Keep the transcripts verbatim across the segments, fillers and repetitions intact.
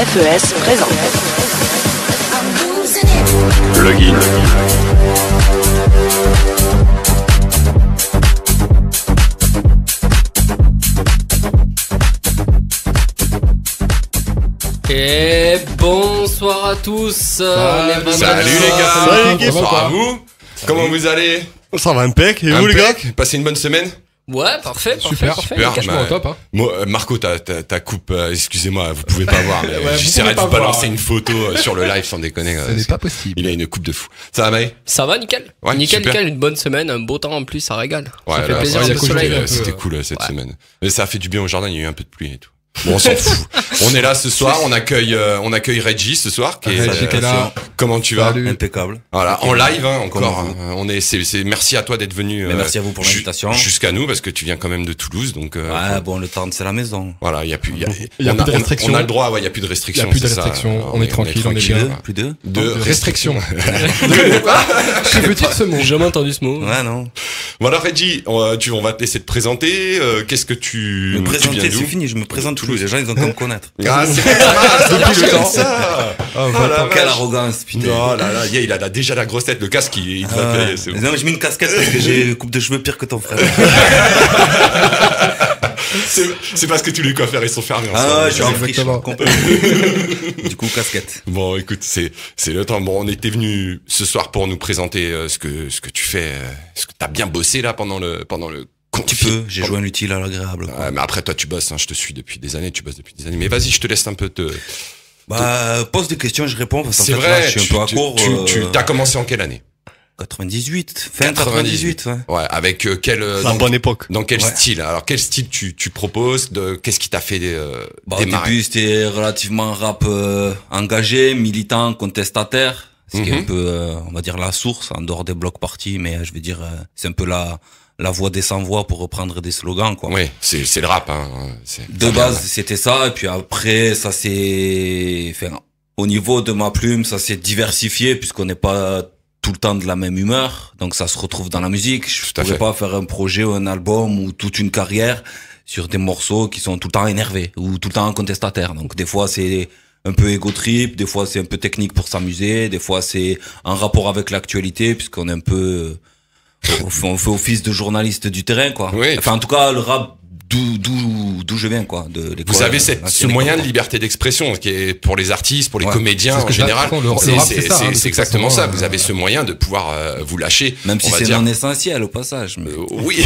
F E S présente. Plugin. Et bonsoir à tous. Salut, on est Salut les gars. Salut l'équipe. Bonsoir à vous. Comment vous allez? Ça va impec. Et vous les gars? Passez une bonne semaine? Ouais, parfait, parfait, super, parfait. super. Cache-moi bah, au top, hein. Moi, euh, Marco, ta, ta, ta coupe, euh, excusez-moi, vous pouvez pas voir, mais Ouais, j'essaierai de vous vous pouvez pas balancer voir. une photo euh, sur le live sans déconner. Ce euh, n'est pas possible. Il a une coupe de fou. Ça va, Maë? Ça va, nickel. Ouais, nickel, super. nickel, une bonne semaine, un beau temps en plus, ça régale. Ouais, ça fait là, plaisir, ouais, le il y a soleil. c'était, un peu, c'était euh, cool euh, cette ouais. semaine. Mais ça a fait du bien au jardin, il y a eu un peu de pluie et tout. Bon, on s'en fout. On est là ce soir, on accueille, euh, on accueille Reggie ce soir. Qui est, Reggie qui est là. Comment tu vas? Salut. Impeccable. Voilà, en live, hein, encore. Comment hein. On est, c'est, c'est, merci à toi d'être venu. Mais merci à vous pour ju- l'invitation. Jusqu'à nous, parce que tu viens quand même de Toulouse, donc. Euh, Ouais, bon, le temps, c'est la maison. Voilà, il y a plus, il y a, Il y a on plus de on- restrictions. On a le droit, ouais, il y a plus de restrictions. Il y a plus de c'est ça. restrictions, on est tranquille, on est tranquille. bien. Deux, plus deux. De De restrictions. restrictions. Très petit ce mot. J'ai jamais entendu ce mot. Ouais, non. Voilà, Reggie, on, va- tu, on va te laisser te présenter. Euh, qu'est-ce que tu, Me tu présenter, viens c'est d'où? fini, je me présente tous les gens, ils ont qu'à me connaître. Ah, c'est pas mal, ça marche le comme temps. ça. Oh, Oh la Quelle vache. arrogance, putain. Non, là, là, yeah, il a là, déjà la grosse tête, le casque, il, il te va Ah, payer, c'est bon. non, mais j'ai mis une casquette parce que j'ai une coupe de cheveux pire que ton frère. C'est, c'est parce que tous les coiffeurs, ils sont fermés en ce Ah, moment. ouais, je suis en friche, Exactement. complètement. Du coup, casquette. Bon, écoute, c'est c'est le temps. Bon, on était venu ce soir pour nous présenter euh, ce que ce que tu fais, euh, ce que t'as bien bossé là pendant le pendant le Un petit confi- peu, j'ai pendant- joint l'utile à l'agréable. quoi. Ouais, mais après toi tu bosses, hein, je te suis depuis des années, tu bosses depuis des années. Mais vas-y, je te laisse un peu te. Bah, pose des questions, je réponds. Parce qu'en C'est fait, vrai. là, je suis un tu, peu à tu, court. tu, euh, tu t'as commencé en quelle année? quatre-vingt-dix-huit, fin quatre-vingt-dix-huit, ouais. Ouais, avec euh, quel euh, La dans, bonne époque. dans quel Ouais. style? Alors quel style tu tu proposes? De qu'est-ce qui t'a fait euh, Bah, au démarrer? début, c'était relativement rap euh, engagé, militant, contestataire. Ce qui est Mhm. un peu, euh, on va dire, la source, en dehors des blocs partis, mais euh, je veux dire, euh, c'est un peu la la voix des sans-voix pour reprendre des slogans, quoi. Oui, c'est c'est le rap. Hein. C'est, De ça base, vient, c'était ça, et puis après, ça s'est... Enfin, au niveau de ma plume, ça s'est diversifié, puisqu'on n'est pas tout le temps de la même humeur, donc ça se retrouve dans la musique. Je Tout à pourrais fait. pas faire un projet ou un album ou toute une carrière sur des morceaux qui sont tout le temps énervés ou tout le temps contestataires. Donc des fois, c'est un peu égo trip, des fois c'est un peu technique pour s'amuser, des fois c'est en rapport avec l'actualité, puisqu'on est un peu... On fait, on fait office de journaliste du terrain, quoi. Oui. Enfin, en tout cas, le rap d'où d'où d'où je viens, quoi, de l'école. Vous avez cette, euh, ce moyen de l'école. liberté d'expression qui est pour les artistes, pour les Ouais. comédiens C'est ce en que général. j'apprends, le- le C'est, rap, c'est, c'est ça, c'est- hein, de c'est toute exactement façon, ça. euh, Vous avez ce moyen de pouvoir euh, vous lâcher. Même on si va c'est dire. non essentiel au passage. Mais, Euh, oui.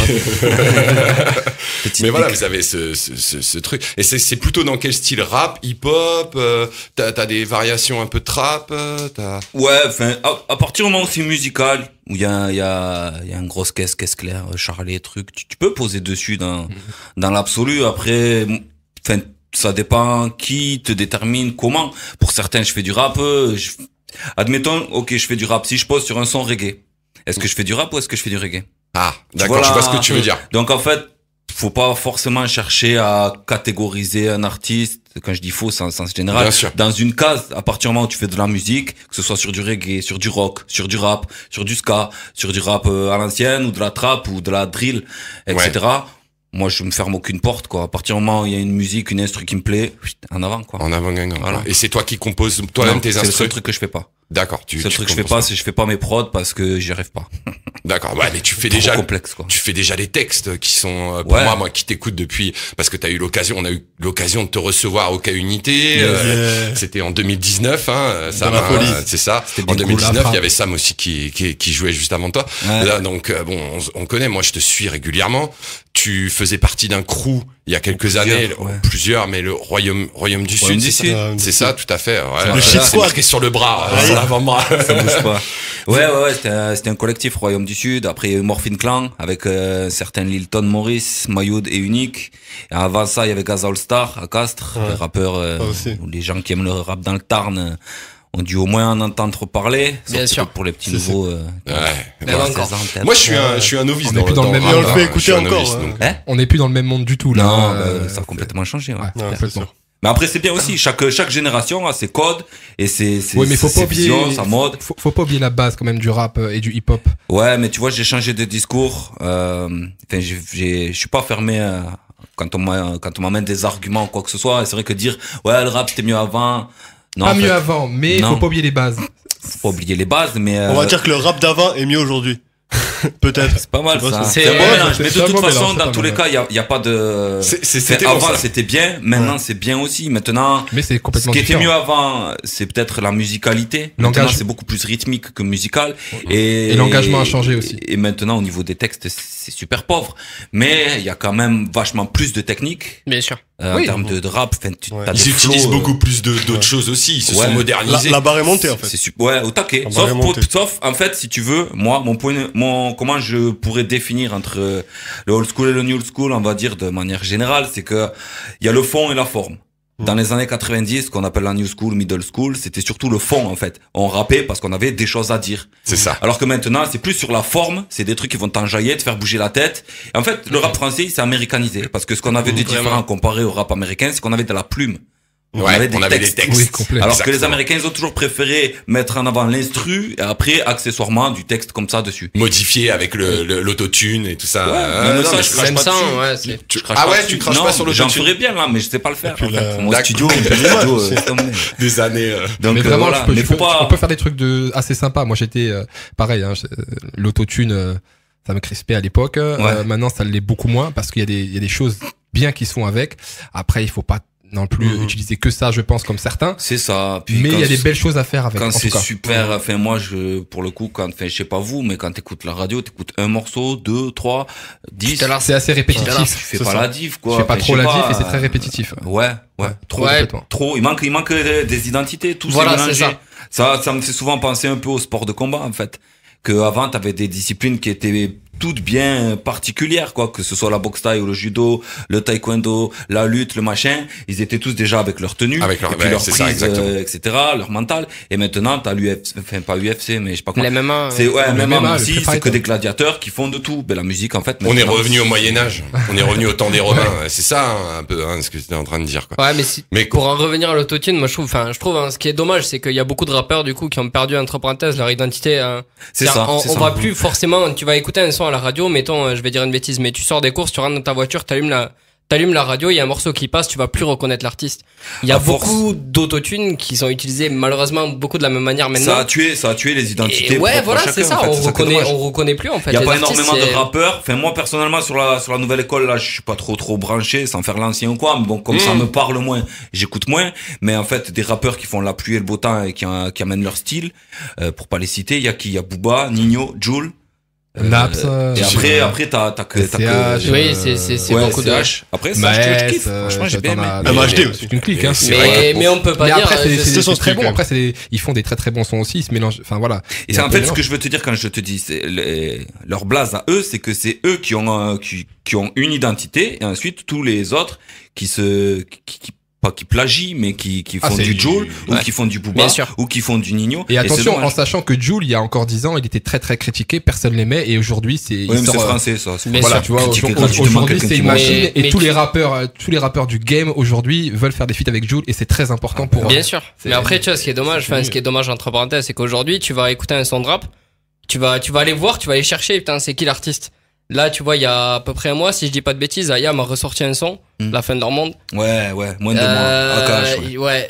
Petite Mais voilà, pique. vous avez ce, ce, ce, ce truc. Et c'est, c'est plutôt dans quel style? Rap, hip-hop, euh, t'as, t'as des variations un peu de trap, euh, t'as... Ouais, enfin, à, à partir du moment où c'est musical, où il y a, il y a, il y a une grosse caisse, caisse claire, Charlet, truc, tu, tu peux poser dessus dans, dans l'absolu. Après, enfin, ça dépend qui te détermine comment. Pour certains, je fais du rap, euh, je- admettons, ok, je fais du rap. Si je pose sur un son reggae, est-ce que je fais du rap ou est-ce que je fais du reggae? Ah, d'accord, Voilà. je vois ce que tu veux dire. Donc en fait, faut pas forcément chercher à catégoriser un artiste. Quand je dis faux, c'est en sens général. Bien sûr. Dans une case, à partir du moment où tu fais de la musique, que ce soit sur du reggae, sur du rock, sur du rap, sur du ska, sur du rap euh, à l'ancienne, ou de la trap, ou de la drill, et cetera. Moi, je me ferme aucune porte, quoi. À partir du moment où il y a une musique, une instru qui me plaît, en avant, quoi. En avant gagnant. Voilà. Et c'est toi qui composes toi-même Non, tes c'est le seul instruments. truc que je fais pas. D'accord, tu, Le seul tu truc que je fais composes pas, c'est que je fais pas mes prods parce que j'y arrive pas. D'accord, ouais, mais tu fais Trop déjà, complexe, quoi. tu fais déjà des textes qui sont, euh, pour Ouais. moi, moi qui t'écoute depuis, parce que t'as eu l'occasion, on a eu l'occasion de te recevoir au K Unité, euh, Yeah. c'était en deux mille dix-neuf, hein, Sam, la folie. hein, c'est ça. C'était En bien deux mille dix-neuf, cool, il y avait Sam aussi qui, qui, qui jouait juste avant toi. Ouais. Là, donc, euh, bon, on, on connaît, moi je te suis régulièrement. Tu faisais partie d'un crew il y a quelques Plusieurs, années, ouais. plusieurs, mais le Royaume, Royaume du Royaume Sud, du c'est Sud. ça? Euh, C'est ça, tout à fait. Ouais, Le c'est Shit Squad. marqué sur le bras, Ouais. sur l'avant-bras. Ça bouge pas. Ouais, ouais, ouais, c'était un, c'était un collectif Royaume du Sud. Après, il y a eu Morphine Clan avec euh, certains Lilton Morris, Mayoud et Unique. Et avant ça, il y avait Gaz All Star à Castres, Ouais. les rappeurs, euh, Ah, aussi. ou les gens qui aiment le rap dans le Tarn euh, ont dû au moins en entendre parler. Bien Sauf sûr. que pour les petits C'est- nouveaux. Euh, Ouais. Mais ouais, encore. seize ans, peut-être. Moi, je suis un, je suis un novice On dans est plus dans le même rap, monde. On le fait hein. écouter Je suis un encore, novice, hein. donc. Hein On n'est plus dans le même monde du tout, là. Non, Euh, bah, ça a complètement changé. Ouais. ouais, Ouais, complètement. c'est sûr. Mais après, c'est bien aussi. Chaque chaque génération a ses codes et ses ses, Oui, mais faut ses pas oublier, visions, sa mode. faut, faut pas oublier la base quand même du rap euh, et du hip-hop. Ouais, mais tu vois, j'ai changé de discours. Euh, enfin, j'ai, j'ai, je suis pas fermé à, quand on m'a, quand on m'amène des arguments ou quoi que ce soit. Et c'est vrai que dire, ouais, le rap c'était mieux avant. Non, pas en fait, mieux avant, mais non. faut pas oublier les bases. Faut pas oublier les bases, mais. Euh, On va dire que le rap d'avant est mieux aujourd'hui. Peut-être. C'est pas mal, C'est ça. pas- C'est c'est- un bon ouais, mélange. c'est- Mais c'est de un toute bon façon, mélange, dans c'est tous pas les mal. cas, il y a, il y a pas de. C'est- c'est- C'est- C'était bon, avant, ça. c'était bien. Maintenant, c'est bien aussi. Maintenant, Mais c'est ce complètement qui était différent. mieux avant, c'est peut-être la musicalité. Maintenant, L'engage- c'est beaucoup plus rythmique que musical. Et, Et l'engagement a changé aussi. Et maintenant, au niveau des textes, c'est super pauvre. Mais il y a quand même vachement plus de technique. Bien sûr. Euh, Oui. en termes de, de rap. Enfin, tu Ouais. as des Ils utilisent flows, euh, beaucoup plus de d'autres ouais. choses aussi. Ils se Ouais. sont La, modernisés. la barre est montée, en fait. C'est super. Ouais, au taquet. On va Sauf, pour- remonter. sauf, en fait, si tu veux, moi, mon point, mon, comment je pourrais définir entre euh, le old school et le new school, on va dire de manière générale, c'est que il y a le fond et la forme. Dans les années quatre-vingt-dix, ce qu'on appelle la new school, middle school, c'était surtout le fond, en fait. On rappait parce qu'on avait des choses à dire. C'est ça. Alors que maintenant, c'est plus sur la forme, c'est des trucs qui vont t'enjailler, te faire bouger la tête. Et en fait, le rap français, il s'est américanisé. Parce que ce qu'on avait de Vraiment. différent comparé au rap américain, c'est qu'on avait de la plume. Ouais, on avait des on avait textes. des textes. Oui, complet. Alors que les Exactement. Américains, ils ont toujours préféré mettre en avant l'instru et après, accessoirement, du texte comme ça dessus. Modifié avec le le- l'autotune et tout ça. Ouais, Euh, même non, ça, mais je je crache Même pas ça, dessus. ouais, c'est. Tu- Je crache Ah pas ouais, dessus. tu craches Non, pas sur J'en l'autotune. ferais bien, là, mais je sais pas le faire. puis en la- fait. Mon D'accord. studio, mon studio, euh, c'est comme- des années. euh, Donc, mais euh, vraiment, voilà. tu peux, mais tu faut peux- pas. on peut faire des trucs de assez sympas. Moi, j'étais euh, pareil. Hein, je- euh, l'autotune, euh, ça me crispait à l'époque. Euh, Ouais. maintenant, ça l'est beaucoup moins parce qu'il y a des, il y a des choses bien qui se font avec. Après, il faut pas non plus Mhm. utiliser que ça, je pense, comme certains. C'est ça. Puis Mais quand il y a des c'est- belles choses à faire avec. Quand en c'est tout cas. super, enfin moi je pour le coup quand enfin je sais pas vous mais quand t'écoutes la radio t'écoutes un morceau, deux, trois, dix. Tout à l'heure, C'est assez Tu répétitif. fais C'est pas ça. la div quoi. Je fais pas Enfin, trop sais la diff pas, et c'est très euh, répétitif. Ouais, ouais. Trop Ouais. complètement. Trop, il manque, il manque des, des identités, tout Voilà, s'est c'est mélangé. Ça, ça me fait souvent penser un peu au sport de combat, en fait. Que avant, t'avais des disciplines qui étaient toutes bien particulières, quoi. Que ce soit la boxe thaï ou le judo, le taekwondo, la lutte, le machin. Ils étaient tous déjà avec leur tenue. Avec leur- et puis ouais, leur c'est prise, ça, exactement. euh, et cetera, leur mental. Et maintenant, t'as l'U F C, enfin, pas U F C, mais je sais pas quoi. Les M M A. C'est, ouais, Le même M M A, le aussi, Free c'est Fight. que des gladiateurs qui font de tout. Ben, la musique, en fait. On est maintenant, revenu au c'est- Moyen Âge. On est revenu au temps des Romains. C'est ça hein, un peu hein, ce que tu es en train de dire. Quoi. Ouais, mais si, Mais pour en revenir à l'autotune, moi je trouve, enfin, je trouve, hein, ce qui est dommage, c'est qu'il y a beaucoup de rappeurs du coup qui ont perdu entre parenthèses leur identité. Hein. C'est C'est-à-dire, ça, On, c'est on ça. va plus forcément. Tu vas écouter un son à la radio, mettons, euh, je vais dire une bêtise, mais tu sors des courses, tu rentres dans ta voiture, t'allumes la, t'allumes la radio, il y a un morceau qui passe, tu vas plus reconnaître l'artiste. Il y a À force. beaucoup d'autotunes qui sont utilisés malheureusement beaucoup de la même manière maintenant. Ça a tué, ça a tué les identités. Et ouais, propres à voilà, chacun, c'est ça. en fait. On C'est ça qui est reconnaît, dommage. on reconnaît plus en fait. Il y a les pas artistes, énormément de c'est- rappeurs. Enfin, moi, personnellement, sur la, sur la nouvelle école, là, je suis pas trop, trop branché, sans faire l'ancien ou quoi. Mais bon, comme Mmh. ça me parle moins, j'écoute moins. Mais en fait, des rappeurs qui font la pluie et le beau temps et qui, euh, qui amènent leur style, euh, pour pas les citer, il y a qui? Il y a Booba, Nino, Jul. Naps, euh, et après, euh, après, t'as, t'as que, t'as C H, que, Oui, c'est, c'est, c'est ouais, beaucoup de. C H. Après, ça, je, je Maes, kiffe. euh, Franchement, j'ai bien t'en aimé. as- M H D aussi. C'est une clique, hein. C'est Mais, vrai mais on peut pas Mais dire. après, c'est, euh, c'est, c'est- c'est son très style, bon. quand Après, c'est, ils font des très très bons sons aussi. Ils se mélangent. Enfin voilà. Et Il y c'est a en un fait peu ce de que je veux te dire quand je te dis, c'est les- leur blase à eux, c'est que c'est eux qui ont euh, qui, qui ont une identité et ensuite tous les autres qui se qui, qui pas qui plagient mais qui qui Ah, font c'est du du- Jul ou ouais. qui font du Booba Bien sûr. ou qui font du Nino. Et c'est attention, dommage. en sachant que Jul, il y a encore dix ans, il était très très critiqué, personne l'aimait, et aujourd'hui, c'est, Oui, il mais sort, c'est euh, français ça. c'est Mais voilà, sûr, tu vois, critiquer aujourd'hui, gratuitement aujourd'hui, quelqu'un c'est qui une mange. machine, Mais- et mais tous tu- les rappeurs, euh, tous les rappeurs du game aujourd'hui veulent faire des feats avec Jul, et c'est très important pour eux. Bien sûr. C'est- Mais après, tu vois, ce qui est dommage, c'est enfin, mieux. ce qui est dommage entre parenthèses, c'est qu'aujourd'hui, tu vas écouter un son de rap, tu vas, tu vas aller voir, tu vas aller chercher, putain, c'est qui l'artiste? Là, tu vois, il y a à peu près un mois, si je dis pas de bêtises, Aya m'a ressorti un son, Mm. La fin de leur monde. Ouais, ouais, moins de mois. Euh, À cash, ouais. ouais.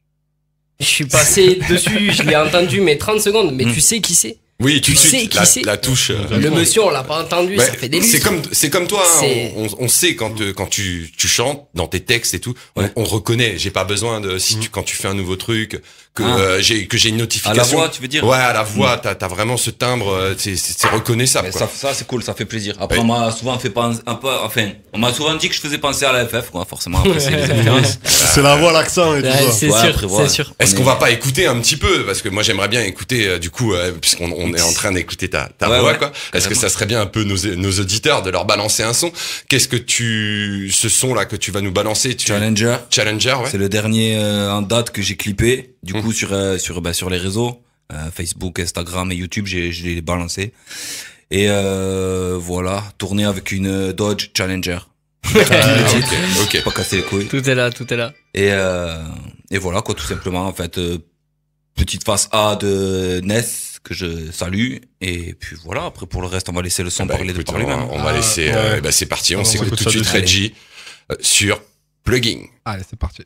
Je suis passé dessus, je l'ai entendu, mais trente secondes, mais Mm. tu sais qui c'est? Oui, tout Tu de sais suite, qui la, c'est la touche. euh, Le monsieur, on l'a pas entendu, ouais, ça fait des c'est lustres. comme c'est comme toi, hein, C'est- on, on, on sait quand euh, quand tu tu chantes dans tes textes et tout, on, Ouais. on reconnaît. J'ai pas besoin de si tu quand tu fais un nouveau truc que Ah. euh, j'ai que j'ai une À notification. la voix, tu veux dire? Ouais, à la voix, t'as t'as vraiment ce timbre, euh, c'est c'est c'est reconnaissable. Mais Quoi. ça, ça c'est cool, ça fait plaisir. Après, Ouais. on m'a souvent fait penser, un peu, enfin, on m'a souvent dit que je faisais penser à la F F, quoi. Forcément, après, c'est les influences. C'est la voix, l'accent et tout Ouais, ça. c'est Ouais, sûr, après, voilà. c'est sûr. Est-ce On qu'on est- va pas écouter un petit peu parce que moi j'aimerais bien écouter euh, du coup euh, puisqu'on on est en train d'écouter ta ta Ouais, voix ouais, quoi. Est-ce que carrément. ça serait bien un peu nos nos auditeurs de leur balancer un son? Qu'est-ce que tu ce son là que tu vas nous balancer tu... Challenger. Challenger ouais. C'est le dernier euh, en date que j'ai clippé. Du Mmh. coup, sur euh, sur bah, sur les réseaux, euh, Facebook, Instagram et YouTube, j'ai je l'ai balancé. Et euh, voilà, tourné avec une Dodge Challenger. Ah, ok ok. Pas casser les couilles. Tout est là, tout est là. Et euh, et voilà quoi, tout simplement en fait. Euh, petite face A de Ness que je salue. Et puis voilà. Après pour le reste, on va laisser le son Bah, parler écoute, de par lui-même. on, on va Ah, laisser. ouais. euh, bah c'est parti. On On s'écoute écoute tout de ça suite de suite. Reggie. euh, sur Plugging. Allez, c'est parti.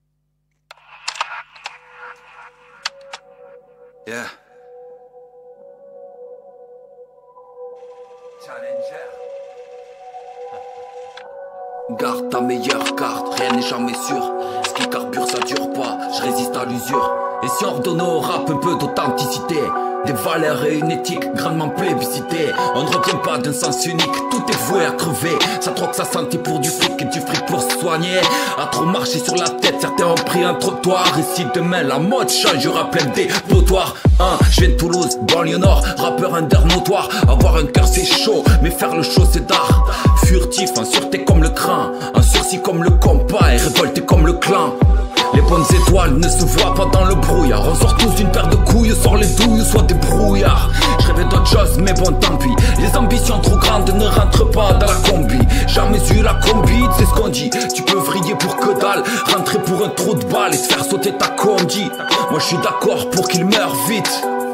Yeah. Challenger. Garde ta meilleure carte, rien n'est jamais sûr. Ce qui carbure ça dure pas, je résiste à l'usure. Et si on redonne au rap un peu d'authenticité, des valeurs et une éthique grandement plébiscitée, on ne revient pas d'un sens unique, tout est voué à crever. Ça troque sa santé pour du fric et du fric pour se soigner. À trop marcher sur la tête, certains ont pris un trottoir. Et si demain la mode change, y'aura plein des potoirs. Hein, je viens de Toulouse, banlieue nord, rappeur under notoire. Avoir un cœur c'est chaud, mais faire le show c'est d'art. Furtif, en sûreté comme le crin, en sursis comme le compas et révolté comme le clan. Les bonnes étoiles ne se voient pas dans le brouillard. On sort tous d'une paire de couilles, sort les douilles, soit des brouillards. Je rêvais d'autre chose, mais bon tant pis. Les ambitions trop grandes ne rentrent pas dans la combi. Jamais eu la combi, c'est ce qu'on dit. Tu peux vriller pour que dalle, rentrer pour un trou de balle et te faire sauter ta combi. Moi je suis d'accord pour qu'il meure vite.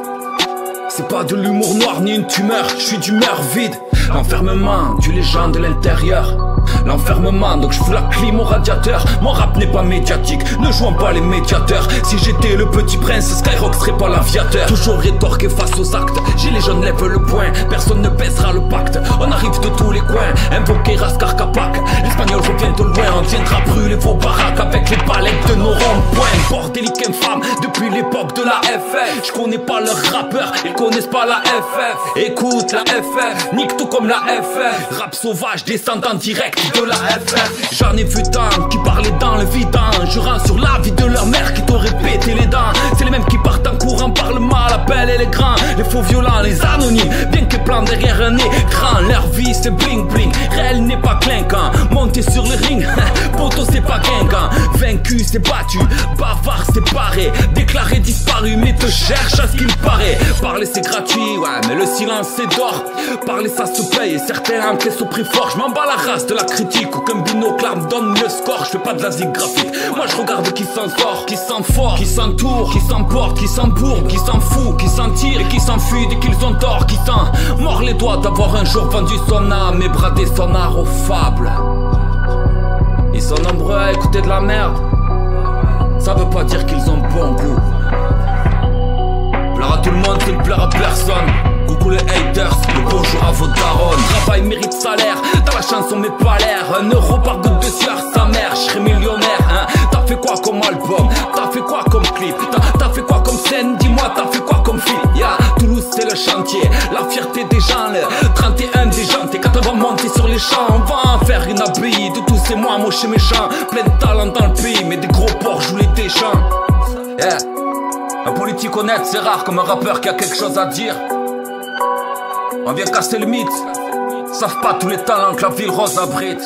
C'est pas de l'humour noir ni une tumeur, je suis d'humeur vide. L'enfermement du légende de l'intérieur. L'enfermement, donc je fous la clim au radiateur. Mon rap n'est pas médiatique, ne jouons pas les médiateurs. Si j'étais le petit prince, Skyrock serait pas l'aviateur. Toujours rétorqué face aux actes, j'ai les jeunes lèvent le poing. Personne ne baissera le pacte, on arrive de tous les coins. Invoqué Raskar Kapak, l'espagnol revient de loin. On viendra brûler vos baraques avec les palettes de nos ronds-points. Bordélique infâme, depuis l'époque de la F F. Je connais pas leurs rappeurs, ils connaissent pas la F F. Écoute la F F, nique tout comme la F F. Rap sauvage, descendant direct de la F F. J'en ai vu tant qui parlaient dans le vidange, jurant sur la vie de leur mère qui t'aurait pété les dents. C'est les mêmes qui partent en courant par le mal, appellent et les grands, les faux violents, les anonymes, bien que plan derrière un écran. Leur vie c'est bling bling, réel n'est pas clinquant. Monter sur le ring, poteau c'est pas guingamp. Vaincu c'est battu, bavard c'est barré. Déclaré disparu mais te cherche à ce qu'il paraît. Parler c'est gratuit, ouais mais le silence c'est d'or. Parler ça se paye et certains encaissent au prix fort. Je m'en bats la race de la critique, aucun binocle me donne le score. Je fais pas de la zig graphique, moi je regarde qui s'en sort, qui s'en fort, qui s'entoure, qui s'emporte, qui s'embourbe, qui s'en fout, qui s'en tire et qui s'enfuit dès qu'ils ont tort, qui s'en mord les doigts d'avoir un jour vendu son âme et bradé son art aux fables. Ils sont nombreux à écouter de la merde, ça veut pas dire qu'ils ont bon goût. Plaire à tout le monde, c'est ne plaire à personne. Coucou les haters, le bonjour à vos darons. Travail mérite salaire, dans la chanson mais pas l'air. Un euro par goutte de sueur, sa mère, je serais millionnaire hein. T'as fait quoi comme album, t'as fait quoi comme clip, t'as fait quoi comme scène, dis-moi t'as fait quoi comme film. Yeah, Toulouse c'est le chantier, la fierté des gens, le trente et un des gens. Et quand on va monter sur les champs, on va en faire une abbaye de tous ces mois moches et méchants. Plein de talent dans le pays, mais des gros porcs jouent les déchants. Yeah, un politique honnête c'est rare comme un rappeur qui a quelque chose à dire. On vient casser le mythe, savent pas tous les talents que la ville rose abrite.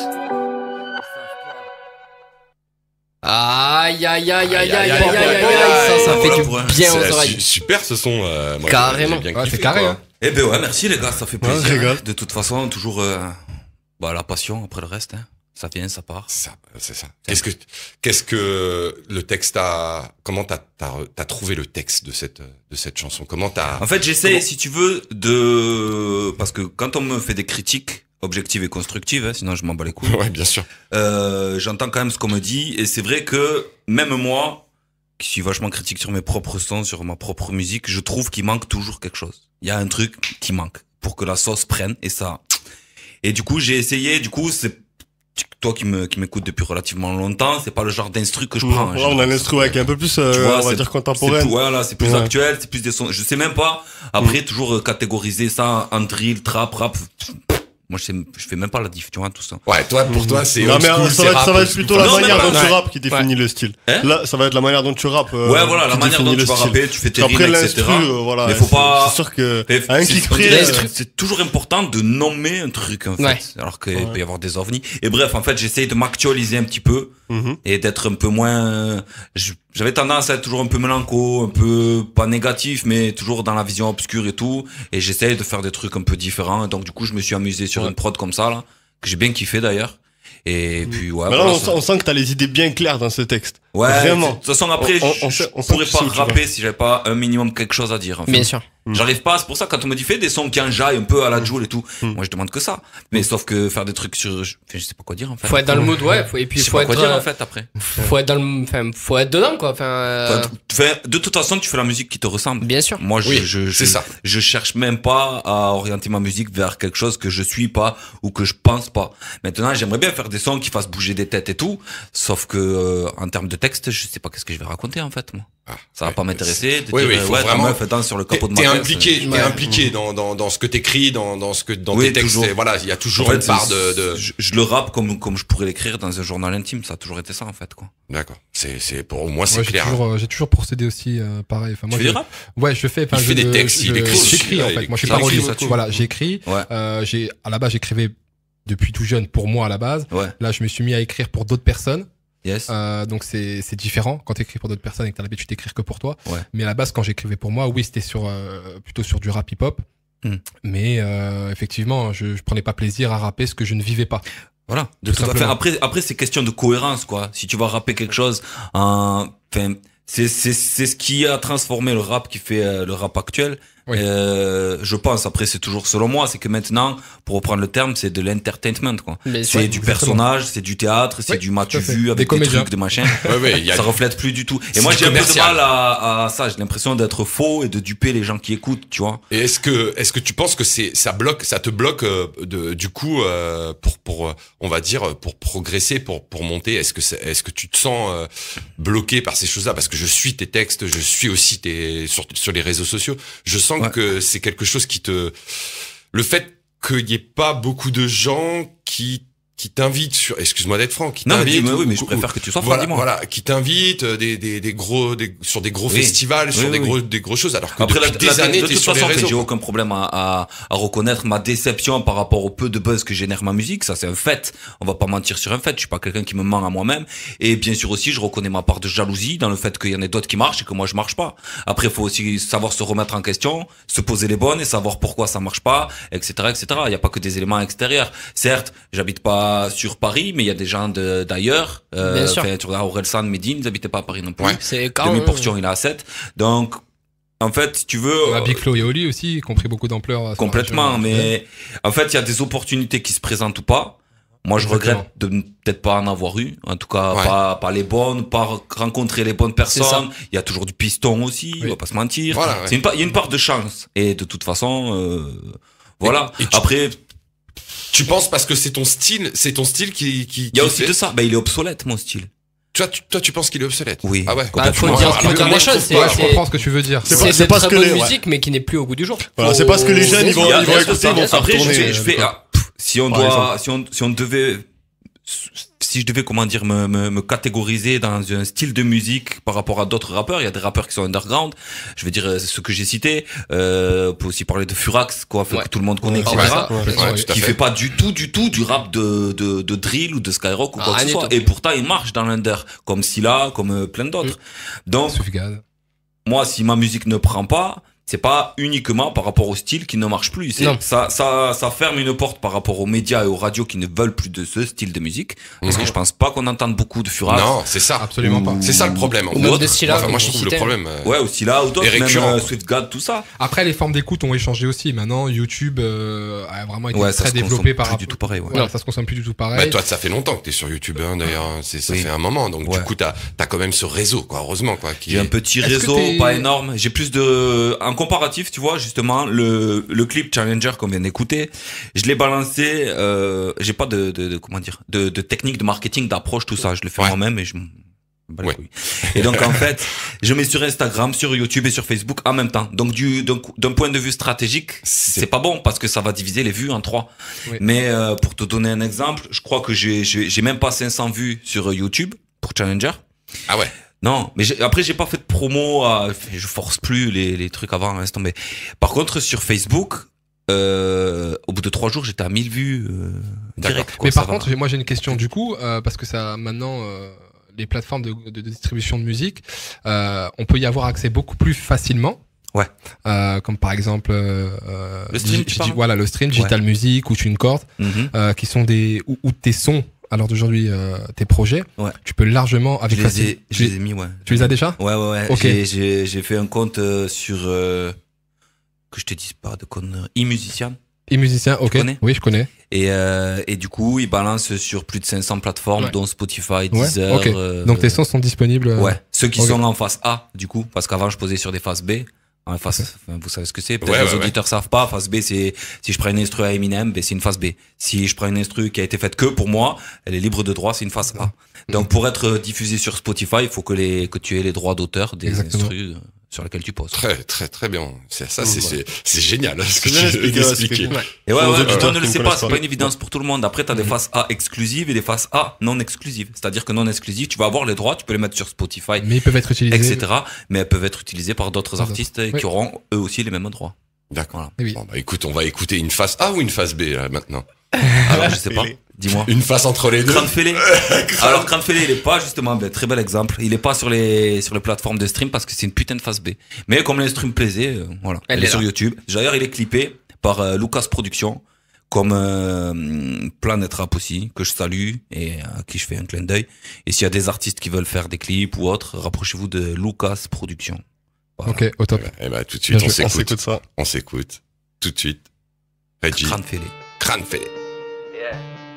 Aïe aïe aïe aïe aïe aïe aïe aïe aïe, ça, ça fait du bien aux oreilles. Super ce son, euh, moi, carrément. j'ai bien Ouais, kiffé, c'est carré, quoi. hein. Eh ben ouais, merci les gars, ça fait Ouais, je plaisir. rigole. De toute façon, toujours euh, bah, la passion après le reste. Hein. Ça vient, ça part. Ça, c'est ça. Qu'est-ce que, qu'est-ce que le texte a, comment t'as, t'as, t'as trouvé le texte de cette, de cette chanson? Comment t'as, En fait, j'essaie, Comment- si tu veux, de... Parce que quand on me fait des critiques objectives et constructives, hein, sinon je m'en bats les couilles, ouais, bien sûr. euh, j'entends quand même ce qu'on me dit. Et c'est vrai que même moi, qui suis vachement critique sur mes propres sons, sur ma propre musique, je trouve qu'il manque toujours quelque chose. Il y a un truc qui manque pour que la sauce prenne et ça... Et du coup, j'ai essayé, du coup, c'est... Toi qui me qui m'écoutes depuis relativement longtemps, c'est pas le genre d'instru que je prends. hein. Là, on a un instru avec un peu plus, euh, Tu vois, on va c'est- dire C'est contemporaine. plus, voilà, c'est plus Ouais. actuel, c'est plus des sons. Je sais même pas. Après, toujours euh, catégoriser ça en drill, trap, rap. Moi, je sais, je fais même pas la diff, tu vois, tout ça. Ouais, toi, pour toi, c'est Non, old mais school, euh, ça c'est va être, rap, ça va old être school. plutôt la Non, mais manière pas- dont tu ouais. rappes qui définit le style. Hein Là, ça va être la manière dont tu rappes. euh, Ouais, voilà, la qui manière dont définit tu le vas style. rapper, tu fais tes Après rimes, l'instru, et cetera. euh, voilà. Mais faut c'est- pas- C'est sûr que, Mais à un c'est- kick on près, dirait, euh, c'est- c'est toujours important de nommer un truc, en fait. Ouais. Alors qu'il Ouais. peut y avoir des ovnis. Et bref, en fait, j'essaye de m'actualiser un petit peu. mhm. Et d'être un peu moins, je- j'avais tendance à être toujours un peu mélanco, un peu pas négatif, mais toujours dans la vision obscure et tout. Et j'essaye de faire des trucs un peu différents. Et donc du coup, je me suis amusé sur Ouais. une prod comme ça là, que j'ai bien kiffé d'ailleurs. Et puis ouais. Mais là, voilà, on, ça- sent- on sent que t'as les idées bien claires dans ce texte. Ouais, Vraiment. de toute façon, après, On- je, on je sait- on sait pourrais qui pas c'est, tu rapper si j'avais pas un minimum quelque chose à dire. En fait. Bien sûr. J'arrive pas, c'est pour ça quand on me dit fais des sons qui enjaillent un peu à la Joule et tout, Mm. moi je demande que ça. Mais sauf que faire des trucs sur, je, enfin, je sais pas quoi dire en fait. Faut être dans le mood, ouais. Faut, et puis je sais faut pas être, quoi dire euh, en fait après. faut être dans le, enfin, faut être dedans, quoi. Enfin, euh, Enfin, enfin, de toute façon, tu fais la musique qui te ressemble. bien sûr. Moi, je, Oui, je, je, c'est ça. je cherche même pas à orienter ma musique vers quelque chose que je suis pas ou que je pense pas. Maintenant, j'aimerais bien faire des sons qui fassent bouger des têtes et tout. Sauf que, euh, en termes de texte, je sais pas qu'est-ce que je vais raconter, en fait, moi. Ah, Ça va ouais. pas m'intéresser. de Oui, dire, oui, euh, faut ouais, ta vraiment- meuf danse sur le T'es capot de ma t'es caisse. impliqué, t'es Ouais. impliqué dans, dans, dans ce que t'écris, dans, dans ce que, dans Oui, tes textes. toujours. Et voilà, il y a toujours En fait, une part c'est- de, de... Je, je le rappe comme, comme je pourrais l'écrire dans un journal intime. Ça a toujours été ça, en fait, quoi. D'accord. C'est, c'est, pour moi, c'est Moi, j'ai clair. toujours, euh, j'ai toujours procédé aussi euh, pareil. Enfin, moi, tu fais je- du rap? Ouais, je fais. Enfin, Il je, fait des textes, il je- écrit aussi, J'écris en ouais, fait. il Moi, je suis écrit. parolier. Ça, ça, tu- Voilà, j'écris. Ouais. Euh, j'ai à la base, j'écrivais depuis tout jeune pour moi à la base. Ouais. Là, je me suis mis à écrire pour d'autres personnes. Yes. Euh, donc c'est c'est différent quand t'écris pour d'autres personnes et que t'as l'habitude d'écrire que pour toi. Ouais. Mais à la base, quand j'écrivais pour moi, oui, c'était sur euh, plutôt sur du rap hip hop. Hmm. Mais euh, effectivement, je, je prenais pas plaisir à rapper ce que je ne vivais pas. Voilà. De Tout toute façon, simplement. après, après, c'est question de cohérence, quoi. Si tu vas rapper quelque chose, en, enfin, c'est, c'est, c'est ce qui a transformé le rap qui fait euh, le rap actuel. Oui. Euh, je pense, après, c'est toujours selon moi, c'est que maintenant, pour reprendre le terme, c'est de l'entertainment, quoi. Mais C'est ouais, du exactement. personnage, c'est du théâtre, c'est Oui, du tout m'as-tu à fait. vu Des avec des, comédiens. trucs, de machin. Ouais, ouais, il y a, Ça reflète plus du tout. Et C'est moi, du j'ai un peu de commercial. mal à, à ça. J'ai l'impression d'être faux et de duper les gens qui écoutent, tu vois. Et est-ce que, est-ce que tu penses que c'est, ça bloque, ça te bloque euh, de, du coup, euh, pour, pour, euh, on va dire, pour progresser, pour, pour monter. Est-ce que, c'est, est-ce que tu te sens euh, bloqué par ces choses-là? Parce que je suis tes textes, je suis aussi tes sur, sur les réseaux sociaux. Je sens Ouais. que c'est quelque chose qui te, le fait qu'il y ait pas beaucoup de gens qui qui t'invitent sur, excuse-moi d'être franc, qui Non, mais, t'invitent. dis- mais oui, ou- mais je ou- préfère que tu sois franc, Voilà, dis-moi. voilà, qui t'invitent euh, des, des, des gros, des, sur des gros Oui. festivals, sur Oui, des oui, gros, oui. des grosses choses, alors que Après, depuis la, des la- années, de t'es toute sur façon, les en fait, réseaux. j'ai aucun problème à, à, à reconnaître ma déception par rapport au peu de buzz que génère ma musique. Ça, c'est un fait. On va pas mentir sur un fait. Je suis pas quelqu'un qui me ment à moi-même. Et bien sûr aussi, je reconnais ma part de jalousie dans le fait qu'il y en ait d'autres qui marchent et que moi, je marche pas. Après, il faut aussi savoir se remettre en question, se poser les bonnes et savoir pourquoi ça marche pas, et cetera, et cetera. Il y a pas que des éléments extérieurs. Certes, j'habite pas sur Paris, mais il y a des gens de, d'ailleurs. Euh, Bien sûr. enfin, tu regardes Orelsan, Medine, ils habitaient pas à Paris non plus. Ouais. C'est quand Demi-portion, il est à sept. Donc, en fait, si tu veux. On a Big Flo et Oli aussi, qui ont pris beaucoup d'ampleur. à ce Complètement, moment-là. mais en fait, il y a des opportunités qui se présentent ou pas. Moi, je Exactement. regrette de ne- peut-être pas en avoir eu. En tout cas, Ouais. pas, pas les bonnes, pas rencontrer les bonnes C'est ça. personnes. Il y a toujours du piston aussi, Oui. on va pas se mentir. Voilà, ouais. C'est une part, il y a une part de chance. Et de toute façon, euh, voilà. Et- et tu- Après, Tu penses parce que c'est ton style, c'est ton style qui, qui, il y a qui aussi fait- de ça. Ben, il est obsolète, mon style. Toi, tu, toi, tu penses qu'il est obsolète? Oui. Ah ouais. Bah, faut Complètement. dire, Alors faut que dire moi, les je choses. trouve C'est, pas. Je c'est, comprends ce que tu veux dire. C'est pas- c'est c'est de pas très ce que bonne les- ouais. musique, mais qui n'est plus au goût du jour. Voilà, c'est parce que les jeunes, ils vont, Il y a- ils il y vont a écouter, ça. ils vont se Après, je retourner. fais, je fais, euh, ah, pff, si on Par doit, exemple. si on, si on devait, si je devais, comment dire, me, me, me catégoriser dans un style de musique par rapport à d'autres rappeurs, il y a des rappeurs qui sont underground. Je veux dire, euh, ceux que j'ai cités, euh, on peut aussi parler de Furax, quoi, fait Ouais. que tout le monde connaît, Ouais, et cetera. ça. Ouais, Ouais, ouais. tout à Qui fait. fait pas du tout, du tout du rap de, de, de drill ou de skyrock ou Ah, quoi que rien ce du soit. tout. Et pourtant, il marche dans l'under, comme Scylla, comme euh, plein d'autres. Donc, Soufgad. moi, si ma musique ne prend pas, c'est pas uniquement par rapport au style qui ne marche plus. C'est, Non. ça, ça, ça ferme une porte par rapport aux médias et aux radios qui ne veulent plus de ce style de musique. Parce Mhm. que je pense pas qu'on entende beaucoup de Furax. Non, c'est ça. Absolument pas. C'est ça le problème. Ou même Ou de Scylla, Enfin, moi, comme je tu trouve le citais. problème. euh, Ouais, aussi là, ou d'autres, Et même récurrent. euh, SwiftGad, tout ça. Après, les formes d'écoute ont échangé aussi. Maintenant, YouTube euh, a vraiment été Ouais, ça très se développé consomme par plus rapport. du tout pareil, ouais. Voilà, ça se consomme plus du tout pareil. Bah, toi, ça fait longtemps que t'es sur YouTube, hein, d'ailleurs. hein. C'est, ça Oui. fait un moment. Donc, Ouais. du coup, t'as, t'as quand même ce réseau, quoi. Heureusement, quoi. Qui J'ai est... un petit Est-ce que réseau, t'es- pas énorme. J'ai plus de, en comparatif, tu vois, justement, le, le clip Challenger qu'on vient d'écouter, je l'ai balancé, euh, j'ai pas de, de, de- comment dire, de, de technique de marketing, d'approche, tout ça. Je le fais Ouais. moi-même et je m'en bats les Ouais. couilles. Et donc, en fait, je mets sur Instagram, sur YouTube et sur Facebook en même temps. Donc, du, d'un, coup- d'un point de vue stratégique, c'est pas bon parce que ça va diviser les vues en trois. Oui. Mais, euh, pour te donner un exemple, je crois que j'ai, j'ai, j'ai même pas cinq cents vues sur YouTube pour Challenger. Ah ouais. Non, mais j'ai- après j'ai pas fait de promo, à, je force plus les, les trucs avant, laisse tomber. Par contre sur Facebook, euh, au bout de trois jours j'étais à mille vues euh, direct. quoi, Mais ça par va. contre, j'ai- moi j'ai une question du coup, euh, parce que ça maintenant euh, les plateformes de, de, de distribution de musique, euh, on peut y avoir accès beaucoup plus facilement. Ouais. Euh, comme par exemple euh, euh, Le stream, Digi- tu Digi- parles voilà le stream Digital Music ou TuneCore, Mhm. euh, qui sont des où, où tes sons à l'heure d'aujourd'hui euh, tes projets, Ouais. tu peux largement avec Je les facile- ai, je tu, les ai mis, ouais. tu les as déjà? Ouais, ouais, ouais. Ok. J'ai, j'ai, j'ai fait un compte euh, sur, euh, que je te dise pas de conneries, e-musicien. Et musicien, ok. connais Oui, je connais. Et, euh, et du coup, il balance sur plus de cinq cents plateformes, Ouais. dont Spotify, Ouais, Deezer. ok. euh, Donc tes sons sont disponibles. euh, Ouais. Ceux qui ok. sont en face A, du coup, parce qu'avant, je posais sur des faces B. En face, enfin, vous savez ce que c'est. Peut-être Ouais, les ouais, auditeurs savent pas. Face B, c'est, si je prends une instru à Eminem, ben, c'est une face B. Si je prends une instru qui a été faite que pour moi, elle est libre de droit, c'est une face A. Donc, pour être diffusé sur Spotify, il faut que les, que tu aies les droits d'auteur des Exactement. instrus sur lesquels tu poses. Très, très, très bien. C'est, ça, Oh, c'est, voilà. c'est, c'est génial, hein, ce que C'est bien tu expliqué, viens ouais, d'expliquer. c'est cool. Et ouais, Pour ouais, les tout le auditeurs monde ne qui le sait ne pas, connaissent c'est pas. pas une évidence pour tout le monde. Après, t'as des faces A exclusives et des faces A non exclusives. C'est-à-dire que non exclusives, tu vas avoir les droits, tu peux les mettre sur Spotify, Mais ils peuvent être utilisés. et cetera. Mais elles peuvent être utilisées par d'autres Par artistes d'autres. qui Oui. auront eux aussi les mêmes droits. D'accord. Voilà. Eh oui. Bon, bah, écoute, on va écouter une face A ou une face B, là, maintenant. Alors, je sais pas. Fais-les. Dis-moi. Une face entre les deux. Crâne fêlé. Alors Crâne fêlé, il est pas justement, ben, très bel exemple. Il est pas sur les sur les plateformes de stream parce que c'est une putain de face B. Mais comme l'instru me plaisait, euh, voilà, Elle elle est est sur là. YouTube. D'ailleurs, il est clippé par euh, Lucas Productions, comme euh, Planet Rap aussi, que je salue et à qui je fais un clin d'œil. Et s'il y a des artistes qui veulent faire des clips ou autres, rapprochez-vous de Lucas Productions. Voilà. Ok, au top. Eh ben, tout de suite, Bien on joué. On s'écoute. s'écoute ça. On s'écoute. Tout de suite. Reggie. Crâne fêlé. Crâne fêlé. Yeah.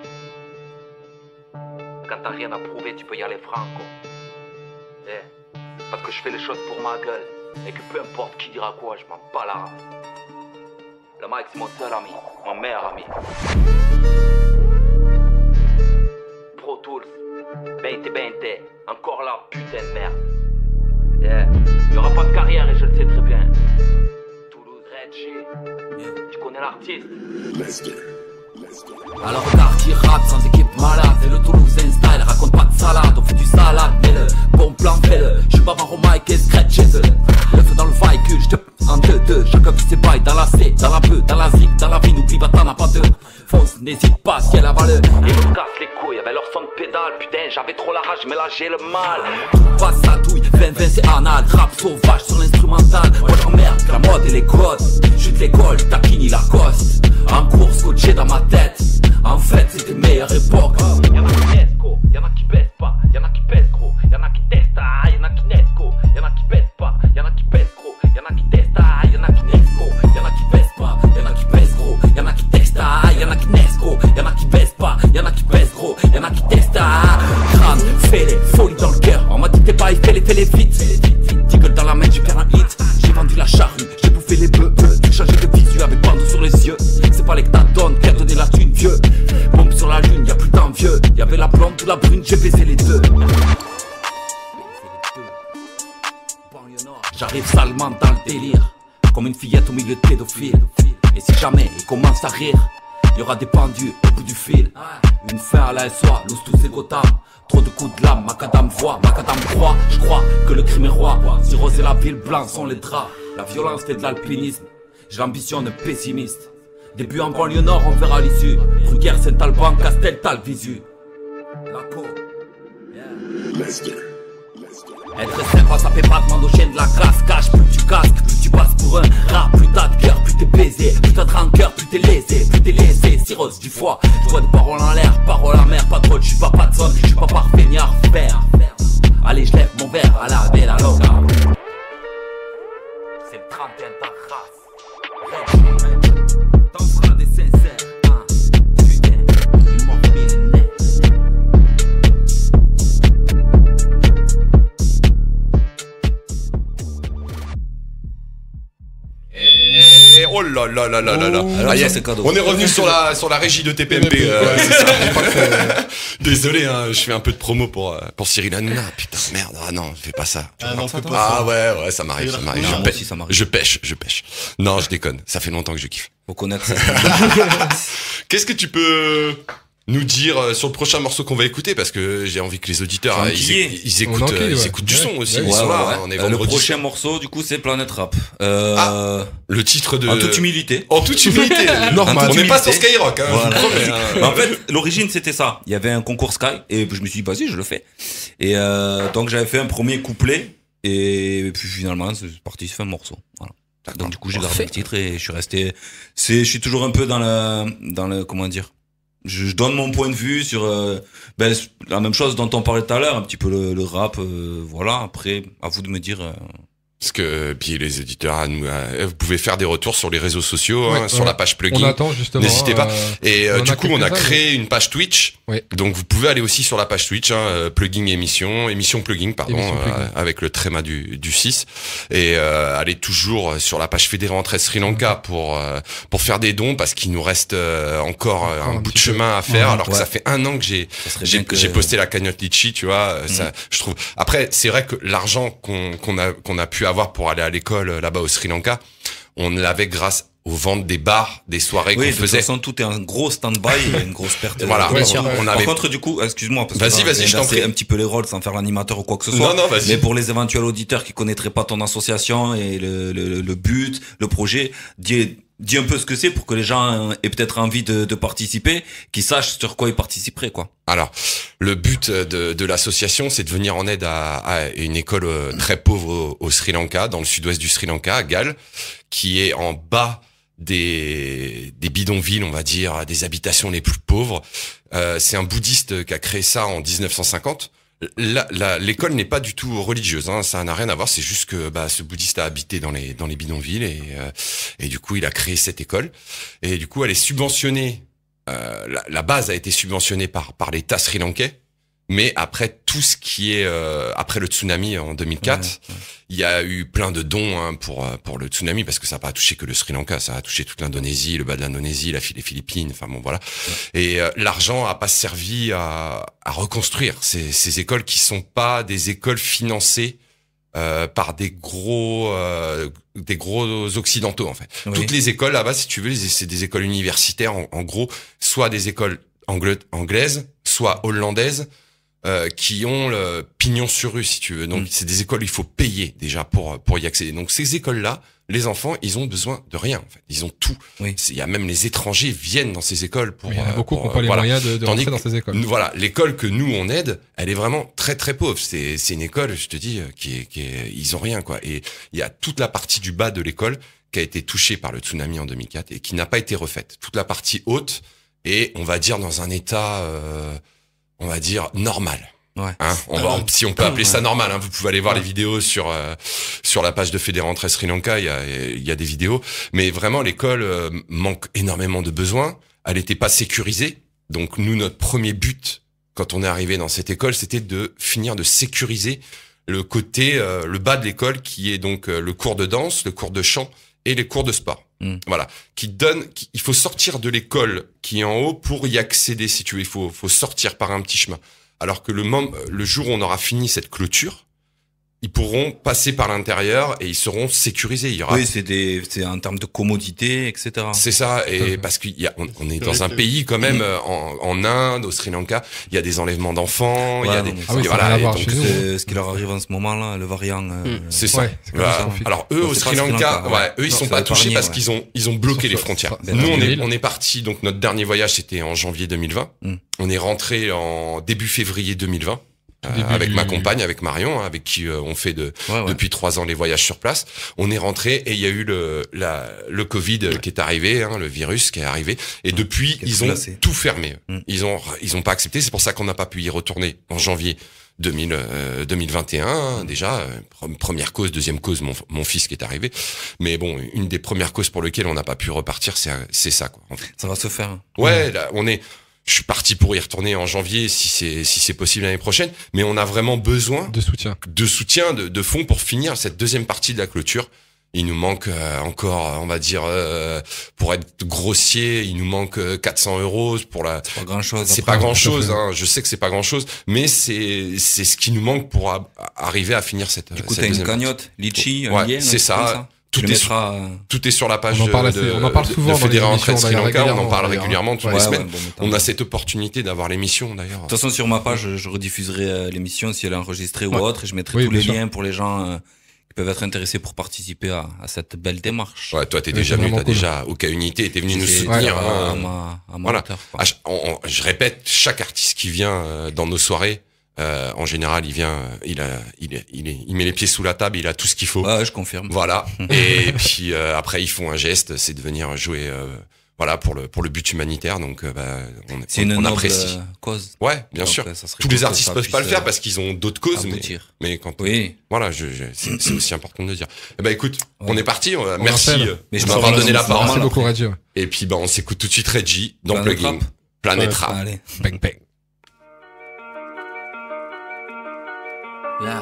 Quand t'as rien à prouver, tu peux y aller franco. Yeah. Parce que je fais les choses pour ma gueule. Et que peu importe qui dira quoi, je m'en bats la race. Le Mike, c'est mon seul ami, mon meilleur ami. Pro Tools, veinte veinte, encore là, putain de merde. Yeah. Y'aura pas de carrière et je le sais très bien. Toulouse, Reggie, yeah. Tu connais l'artiste? Alors regarde qui rappe sans équipe malade. C'est le Toulousain style, raconte pas de salade. On fait du salade, mais le bon plan fais-le. J'suis pas marron Mike et scratch chez eux. Le feu dans le véhicule, j'te en deux deux. Chacun fait ses bails dans la C, dans la peu, dans la zig, dans la vie. N'oublie pas t'en as pas deux. Fonce, n'hésite pas si elle a valeur. Ils me cassent les couilles avec leur son de pédale. Putain, j'avais trop la rage, mais là j'ai le mal. Passe sa douille, vingt vingt c'est anal. Rap sauvage sur l'instrumental. Moi j'emmerde, la mode et les codes. J'suis de l'école, taquini Lacoste. En cours, scotché dans ma tête. En fait, c'était meilleure époque. Y'en a qui naissent, gros, y'en a qui baissent pas. Y'en a qui pèsent, gros, y'en a qui testent, ah, y'en a qui naissent, gros. Y'en a qui baissent pas, y'en a qui pèsent, gros. Y'en a qui testent, ah, y'en a qui naissent, gros. Y'en a qui baissent pas, y'en a qui pèsent, gros. Y'en a qui testent, ah, y'en a qui naissent, gros. Y'en a qui baissent pas, y'en a qui pèsent, gros. Y'en a qui testent, ah. Crâne, fais-les, folie dans le cœur. On m'a dit t'es pas, il fais-les, fais-les vite. Diggle dans la main, j'ai fait un hit. J'ai vendu la charrue, j'ai bouffé les bœufs. J'ai changé de visu avec bandeau sur les yeux. C'est pas les que t'adonnes qui a donné la thune, vieux. Bombe sur la lune, y'a plus d'envieux. Y'avait la blonde ou la brune, j'ai baisé les deux. J'arrive salement dans le délire, comme une fillette au milieu de pédophiles. Et si jamais ils commencent à rire, y'aura des pendus au bout du fil. Une fin à la S O A, loose tous ces Gotham. Trop de coups de lame, macadam voix, macadam croit. Je crois que le crime est roi. Si Rose et la ville blanc sont les draps. La violence fait de l'alpinisme. J'ai l'ambition de pessimiste. Début en banlieue nord, on verra l'issue. Bruguère, Saint-Alban, Castel, Talvisu. La co. Être sympa, ça fait pas demander au chien de la grâce. Cache, plus tu casques, plus tu passes pour un rat. Plus t'as de cœur, plus t'es baisé. Plus t'as de rancœur, plus t'es lésé. Plus t'es lésé, cirrhose du foie. Je vois des paroles en l'air, paroles amères. Pas drôle, je suis pas Patson, je suis pas parfaignard, faire. Allez, je lève mon verre à la bella loca. C'est le trente et un ta race. T'en feras des sincères, hein. Putain, ils m'ont remis les nez. Et oh là là là là là là. Alors, Ah, ça, yes. c'est cadeau. On est revenu sur la sur la régie de T P M P. euh, Ouais, c'est ça. Désolé, hein, je fais un peu de promo pour euh, pour Cyril Hanouna. Putain merde, ah non, fais pas ça. Ah non, fais pas Ah ça. ouais ouais, ça m'arrive, ça m'arrive. Non, Je, moi pêche, aussi, ça m'arrive. je pêche, je pêche. Non, je déconne. Ça fait longtemps que je kiffe. Faut connaître ça. Qu'est-ce que tu peux nous dire euh, sur le prochain morceau qu'on va écouter, parce que j'ai envie que les auditeurs Faut euh, ils, enquiller. éc- ils On écoutent enquille, euh, ils ouais. écoutent du Ouais. son aussi. Ouais, Ils sont Ouais, là, ouais, hein, on est ouais. Euh, le vendredi. prochain morceau, du coup, c'est Planet Rap. Euh, Ah. Le titre de En toute humilité. En toute humilité. Normal. On n'est pas humilité. sur Skyrock, hein, je Voilà. vous promets, hein. Mais en fait, l'origine c'était ça. Il y avait un concours Sky et je me suis dit vas-y, je le fais. Et euh, donc j'avais fait un premier couplet et puis finalement c'est parti, c'est fait un morceau. Voilà. Donc du coup j'ai gardé le titre et je suis resté. C'est, je suis toujours un peu dans le, dans le, comment dire, je, je donne mon point de vue sur euh, ben, la même chose dont on parlait tout à l'heure, un petit peu le, le rap, euh, voilà. Après, à vous de me dire. Euh... Parce que puis les éditeurs, à nous, à- vous pouvez faire des retours sur les réseaux sociaux, hein, Ouais, sur ouais. la page On plugin. attend justement. N'hésitez pas. euh, Et euh, on en du a coup, on a quelques-uns, créé une page Twitch. Oui. Donc vous pouvez aller aussi sur la page Twitch, hein, euh, plugin émission, émission plugin, pardon, Émission plugin. euh, avec le tréma du du six. Et euh, allez toujours sur la page Fédéré Entraide Sri Lanka pour euh, pour faire des dons parce qu'il nous reste euh, encore euh, Encore un un bout de petit peu. chemin à faire. Ouais. alors que Ouais. ça fait un an que j'ai Ça serait j'ai bien que- j'ai posté la cagnotte litchi, tu vois. euh, Ça, je trouve. Après, c'est vrai que l'argent qu'on qu'on a qu'on a pu avoir pour aller à l'école euh, là-bas au Sri Lanka, on l'avait grâce aux ventes des bars, des soirées Oui, qu'on de toute faisait. façon, tout est un gros stand-by, il y a une grosse perte. Voilà, Bien on, sûr. on Par avait. contre, du coup, excuse-moi, parce que Vas-y, là, vas-y, j'ai je t'en inversé prie. un petit peu les rôles sans faire l'animateur ou quoi que ce soit. Non, non, vas-y. Mais pour les éventuels auditeurs qui connaîtraient pas ton association et le, le, le but, le projet, dis, dis un peu ce que c'est pour que les gens aient peut-être envie de, de participer, qu'ils sachent sur quoi ils participeraient, quoi. Alors, le but de, de l'association, c'est de venir en aide à, à une école euh, très pauvre au, au Sri Lanka, dans le sud-ouest du Sri Lanka, à Galle, qui est en bas des, des bidonvilles, on va dire, des habitations les plus pauvres. Euh, c'est un bouddhiste qui a créé ça en dix-neuf cent cinquante. La- la- l'école n'est pas du tout religieuse, hein, ça n'a rien à voir. C'est juste que bah, ce bouddhiste a habité dans les dans les bidonvilles et euh, et du coup il a créé cette école. Et du coup elle est subventionnée. Euh, la, la base a été subventionnée par par l'État sri-lankais. Mais après tout ce qui est euh, après le tsunami en deux mille quatre, Ouais, ouais. il y a eu plein de dons hein, pour euh, pour le tsunami parce que ça n'a pas touché que le Sri Lanka, ça a touché toute l'Indonésie, le bas de l'Indonésie, la les Philippines, enfin bon voilà. Et euh, l'argent a pas servi à à reconstruire ces ces écoles qui sont pas des écoles financées euh, par des gros euh, des gros occidentaux en fait. Oui. Toutes les écoles là-bas, si tu veux, c'est des écoles universitaires en, en gros, soit des écoles angle- anglaises, soit hollandaises. Euh, qui ont le pignon sur rue, si tu veux. Donc, Mm. c'est des écoles où il faut payer déjà pour pour y accéder. Donc, ces écoles-là, les enfants, ils ont besoin de rien. En fait, ils ont tout. Oui. C'est- Il y a même les étrangers viennent dans ces écoles pour. Il y en a euh, beaucoup pour, qui n'ont pas euh, les voilà. moyens de, de Tandis rentrer dans ces écoles. Nous, Voilà, l'école que nous on aide, elle est vraiment très très pauvre. C'est c'est une école, je te dis, euh, qui est qui est, ils ont rien quoi. Et il y a toute la partie du bas de l'école qui a été touchée par le tsunami en deux mille quatre et qui n'a pas été refaite. Toute la partie haute est, on va dire, dans un état, euh, on va dire normal. Ouais. Hein, on va, Ouais. si on peut appeler ça Ouais. normal, hein, vous pouvez aller voir Ouais. les vidéos sur euh, sur la page de Fédéré Entraide Sri Lanka, il y a il y a des vidéos, mais vraiment l'école euh, manque énormément de besoins, elle n'était pas sécurisée. Donc nous notre premier but quand on est arrivé dans cette école, c'était de finir de sécuriser le côté euh, le bas de l'école qui est donc euh, le cours de danse, le cours de chant et les cours de sport. Mm. Voilà, qui donne qui- il faut sortir de l'école qui est en haut pour y accéder si tu veux, il faut faut sortir par un petit chemin. Alors que le, mom- le jour où on aura fini cette clôture, ils pourront passer par l'intérieur et ils seront sécurisés. Il y aura, Oui, c'est des, c'est en termes de commodité, et cetera. c'est ça. Et parce qu'il y a, on, on est dans un pays quand même euh, en, en Inde, au Sri Lanka, il y a des enlèvements d'enfants, il y a Ouais, des, non, mais Ah oui, et ça voilà, n'a rien à et voir donc, chez nous. C'est ce qui leur arrive en ce moment-là, le variant. euh, Mm. c'est ça. Ouais, c'est comme Voilà. ça qu'on fait. Alors eux Non, au c'est Sri pas Sri Lanka, Lanka, ouais, ouais. eux ils Non, sont ça pas va touchés épargner, parce ouais. qu'ils ont ils ont bloqué Ils sont les sur- frontières. sur- Ben, Nous on est ville. on est parti donc notre dernier voyage c'était en janvier deux mille vingt. Mm. On est rentré en début février deux mille vingt euh, Début avec du- ma compagne, avec Marion, hein, avec qui euh, on fait de Ouais, ouais. depuis trois ans les voyages sur place. On est rentré et il y a eu le la le Covid euh, qui est arrivé, hein, le virus qui est arrivé. Et depuis Qui a ils tout ont glacé. tout fermé. Mm. Ils ont ils ont pas accepté. C'est pour ça qu'on n'a pas pu y retourner en janvier deux mille, euh, deux mille vingt et un hein, déjà. euh, pre- première cause, deuxième cause, mon mon fils qui est arrivé. Mais bon, une des premières causes pour lesquelles on n'a pas pu repartir, c'est c'est ça quoi. En fait. Ça va se faire. Ouais, là, on est. Je suis parti pour y retourner en janvier si c'est si c'est possible l'année prochaine. Mais on a vraiment besoin De soutien. de soutien, de, de fonds pour finir cette deuxième partie de la clôture. Il nous manque euh, encore, on va dire, euh, pour être grossier, il nous manque euh, quatre cents euros pour la. C'est pas grand chose. C'est pas grand chose, hein. Je sais que c'est pas grand chose, mais c'est c'est ce qui nous manque pour a- arriver à finir cette. Du coup, cette t'as une deuxième cagnotte, litchi, un Ouais, lien. c'est un truc ça. comme Tu Tout le est mettras. euh, partie. Tout est sur la page On en parle de, assez- de, on en parle de- souvent de dans les Fédéré émissions, Entraide Sri d'ailleurs, Lanka. On en régulièrement, parle d'ailleurs. régulièrement toutes Ouais, les ouais, semaines. ouais, bon, mais tant On a mieux. cette opportunité d'avoir l'émission d'ailleurs. De toute façon, sur ma page, je, je rediffuserai euh, l'émission si elle est enregistrée Ouais. ou autre, et je mettrai Oui, tous bien les sûr. liens pour les gens euh, qui peuvent être intéressés pour participer à, à cette belle démarche. Ouais, toi t'es Ouais, déjà c'est venu, vraiment t'as cool. déjà au cas unité, t'es venu J'ai nous fait soutenir. à, hein. à ma, à ma Voilà. hauteur, quoi. Ah, je, on- on- je répète, chaque artiste qui vient euh, dans nos soirées, euh, en général, il vient, euh, il a, il, est, il, est, il met les pieds sous la table, il a tout ce qu'il faut. Ouais, ouais, je confirme. Voilà. Et puis euh, après, ils font un geste, c'est de venir jouer euh, voilà, pour le pour le but humanitaire. Donc, euh, bah, on, C'est on, une on noble apprécie. euh, cause. Ouais, bien Donc, sûr. euh, ça serait Tous cool les que artistes ça peuvent pas le puisse, faire euh, parce qu'ils ont d'autres causes, mais, aboutir. mais quand Oui. voilà, je, je, c'est, c'est aussi important de le dire. Eh ben écoute, Ouais. on est parti. On, On merci enchaîne. euh, Mais je de m'en m'avoir vais donné dans la une parole. Merci beaucoup, Reggie. ouais. Et puis bah on s'écoute tout de suite Reggie dans Planet Plugin, Rap. Planet Ouais. Rap. Allez. Bang, bang. Yeah.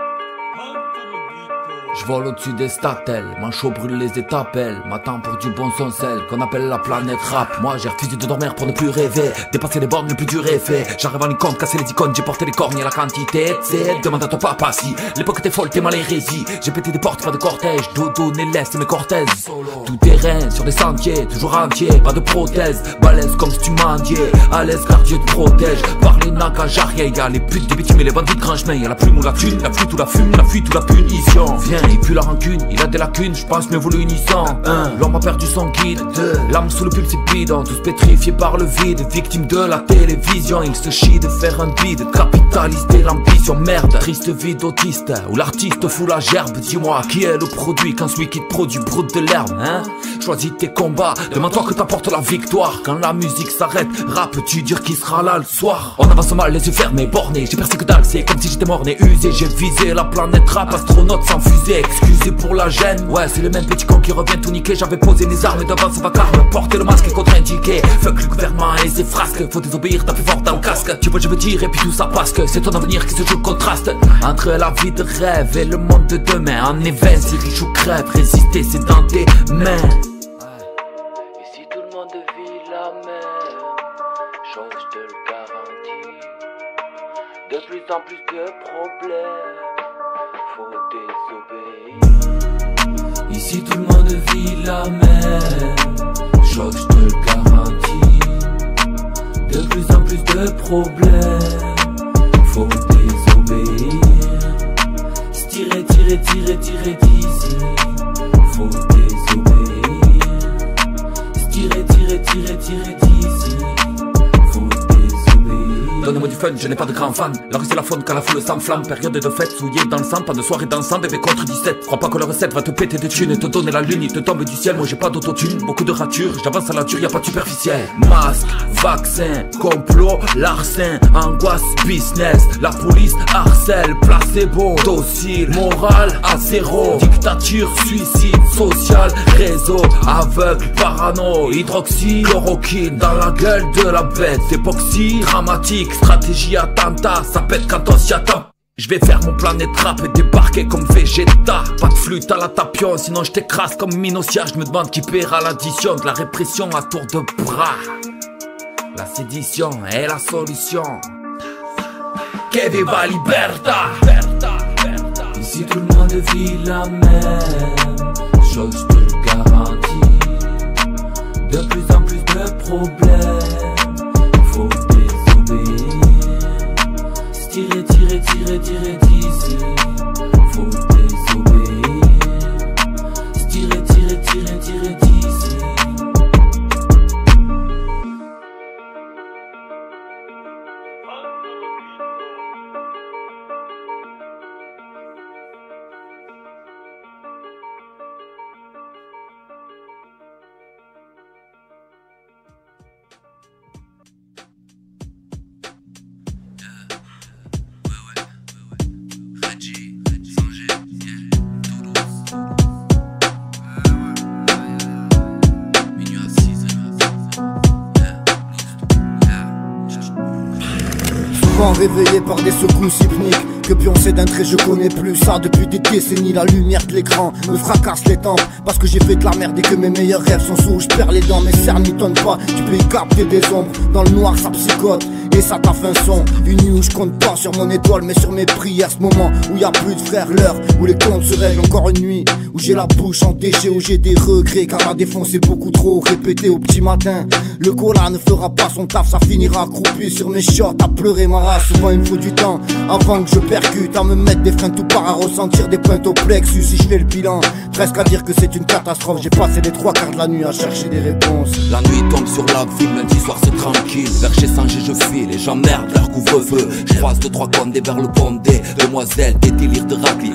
Je vole au-dessus des statelles, manchot brûle les étapelles, m'attend pour du bon son sel, qu'on appelle la planète rap. Moi j'ai refusé de dormir pour ne plus rêver, dépasser les bornes le plus dur est fait. J'arrive en icône, casser les icônes, j'ai porté les cornes et la quantité, t'sais. Demande à ton papa si l'époque était folle, t'es mal hérésie. J'ai pété des portes, pas de cortège, dodo, néleste, mes cortèses. Tout terrain, sur des sentiers, toujours entier, pas de prothèse, balèze comme si tu mendiais, à l'aise car Dieu te protège. Par les nagas, j'arrière, y'a les putes des bitumes et les bandits de grand chemin, y'a la plume ou la thune, la flûte ou la fume, la fuite ou la punition. Viens, il pue la rancune, il a des lacunes, je pense mieux vaut l'unissant. Un, l'homme a perdu son guide. Deux, l'âme sous le pull c'est bidon, tous pétrifiés par le vide, victime de la télévision. Il se chie de faire un bide, capitaliser l'ambition, merde. Triste vie d'autiste, où l'artiste fout la gerbe. Dis-moi, qui est le produit quand celui qui te produit brûle de l'herbe, hein? Choisis tes combats, demande-toi que t'apporte la victoire. Quand la musique s'arrête, rap, tu dire qui sera là le soir. On avance mal, les yeux fermés, bornés, j'ai percé que dalle, c'est comme si j'étais mort né usé. J'ai visé la planète rap, astronaute sans fusée. Excusez pour la gêne, ouais c'est le même petit con qui revient tout niquer. J'avais posé les armes devant ce vacarme, porter le masque est contre-indiqué. Fuck le gouvernement et ses frasques, faut désobéir, taper fort dans le casque. Tu vois je veux dire et puis tout ça parce que c'est ton avenir qui se joue contraste entre la vie de rêve et le monde de demain. En éveil c'est riche ou crève, résister c'est dans tes mains. Et si tout le monde vit la même chose, je te le garantis. De plus en plus de problèmes, faut désobéir. Ici tout le monde vit la même chose, je te le garantis. De plus en plus de problèmes, faut désobéir. Se tirer, tirer, tirer, tirer d'ici, faut désobéir. Se tirer, tirer, tirer, tirer d'ici, faut désobéir. Donnez-moi du fun, je n'ai pas de grand fan. La rue c'est la faune quand la foule s'enflamme. Période de fête, souillée dans le sang, pas de soirée dansant, bébé contre dix-sept. Crois pas que la recette va te péter de thunes et te donner la lune, il te tombe du ciel. Moi j'ai pas d'autotune, beaucoup de ratures, j'avance à la dure, y'a pas de superficiel. Masque, vaccin, complot, larcin, angoisse, business. La police harcèle, placebo, docile, morale à zéro. Dictature, suicide, social, réseau, aveugle, parano, hydroxychloroquine dans la gueule de la bête. Époxy, dramatique, stratégie attentat, ça pète quand on s'y attend. Je vais faire mon planète rap et débarquer comme Vegeta. Pas de flûte à la tapion, sinon je t'écrase comme Minosia. Je me demande qui paiera l'addition de la répression à tour de bras. La sédition est la solution. Que viva libertà. Ici tout le monde vit la même chose, je te le garantis. De plus en plus de problèmes, faut désobéir. Se tirer, tirer, tirer, tirer d'ici, faut désobéir. Se tirer, tirer, tirer, tirer d'ici. Souvent réveillé par des secousses hypniques, que pioncé d'un trait je connais plus ça depuis des décennies. La lumière de l'écran me fracasse les tempes parce que j'ai fait de la merde et que mes meilleurs rêves sont sous. Je perds les dents, mes cernes n'y tonnent pas. Tu peux y capter des ombres, dans le noir ça psychote et ça t'a fait un son. Une nuit où je compte pas sur mon étoile mais sur mes prières. Ce moment où y a plus de frères, l'heure où les comptes se règlent. Encore une nuit où j'ai la bouche en déchet, où j'ai des regrets car la défonce est beaucoup trop répétée au petit matin. Le cola ne fera pas son taf, ça finira accroupi sur mes shorts à pleurer ma race. Souvent il me faut du temps avant que je percute, à me mettre des freins tout part, à ressentir des pointes au plexus. Si je fais le bilan, presque à dire que c'est une catastrophe. J'ai passé les trois quarts de la nuit à chercher des réponses. La nuit tombe sur la ville, lundi soir c'est tranquille. Vers chez Sanger je file, les gens merdent leur couvre-feu. Je croise deux trois condés vers le pont des demoiselles, des délires de raclis. Des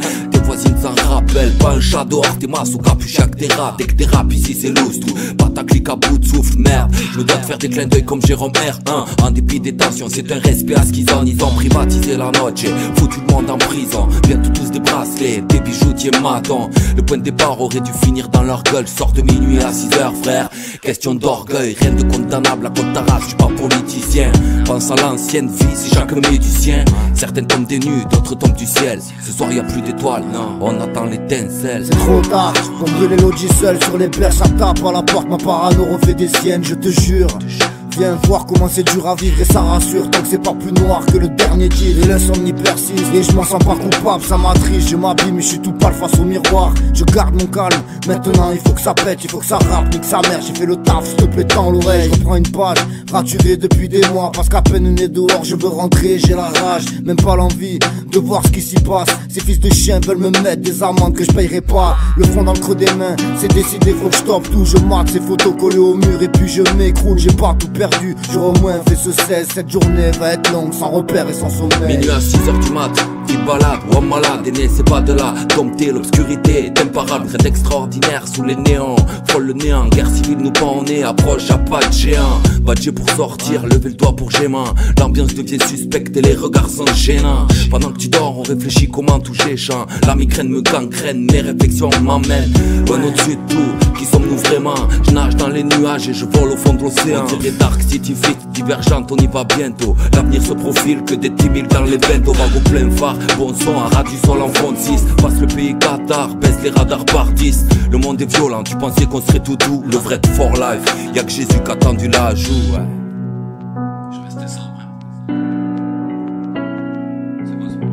voisine s'en rappelle. Pas un chat dehors, t'es masse au capuche avec des rats. Dès que t'es rap ici c'est loose tout. Pas ta clique à bout de souffle, merde. Je me dois de faire des clins d'œil comme Jérôme R un. En dépit des tensions, c'est un respect à ce qu'ils ont. Ils ont privatisé la note, j'ai foutu le monde en prison. Bientôt tous des bracelets, des bijoutiers matons. Le point de départ aurait dû finir dans leur gueule. Je sors de minuit à six heures frère. Question d'orgueil, rien de condamnable à contre ta race, je suis pas politicien. Pense à l'ancienne vie, c'est chaque médecin. Certaines tombent des nues, d'autres tombent du ciel. Ce soir y a plus d'étoiles, non, on attend l'étincelle. C'est trop tard, pour brûler l'audi seul sur les berges. Ça tape à la porte, ma parano refait des siennes, je te jure. Viens voir comment c'est dur à vivre et ça rassure. Tant que c'est pas plus noir que le dernier deal. Et l'insomnie persiste et je m'en sens pas coupable. Ça m'attriste, je m'habille mais je suis tout pâle face au miroir. Je garde mon calme, maintenant il faut que ça pète. Il faut que ça rappe, nique sa mère. J'ai fait le taf, s'il te plaît tends l'oreille. Je reprends une page, raturé depuis des mois. Parce qu'à peine né dehors je veux rentrer. J'ai la rage, même pas l'envie de voir ce qui s'y passe. Ces fils de chiens veulent me mettre des amendes que je payerai pas. Le front dans le creux des mains, c'est décidé, faut que je stoppe tout. Je mate ces photos collées au mur et puis je m'écroule. J'ai pas tout perdu, j'aurais au moins fait ce seize. Cette journée va être longue, sans repère et sans sommeil. Minuit à six heures du mat, petite balade, ou malade, aîné c'est pas de là. Dompter l'obscurité est imparable, très extraordinaire sous les néons. Frôle le néant, guerre civile nous pend au nez. Approche à pas de géant, badger pour sortir, lever le doigt pour gémant. L'ambiance devient suspecte et les regards sont gênants. Pendant que tu dors on réfléchit comment toucher champ. La migraine me gangrène, mes réflexions m'emmènent loin au-dessus de tout, qui sommes-nous vraiment? Je nage dans les nuages et je vole au fond de l'océan. On dirait Dark City Fit, divergente, on y va bientôt. L'avenir se profile, que des dix mille dans les bentos. Vague au plein phare, bon son, à ras du sol en fond de six. Passe le pays Qatar, baisse les radars par dix. Le monde est violent, tu pensais qu'on serait tout doux. Le vrai for life, y'a que Jésus qui a tendu la joue, ouais. Je restais sobre. C'est beau ça.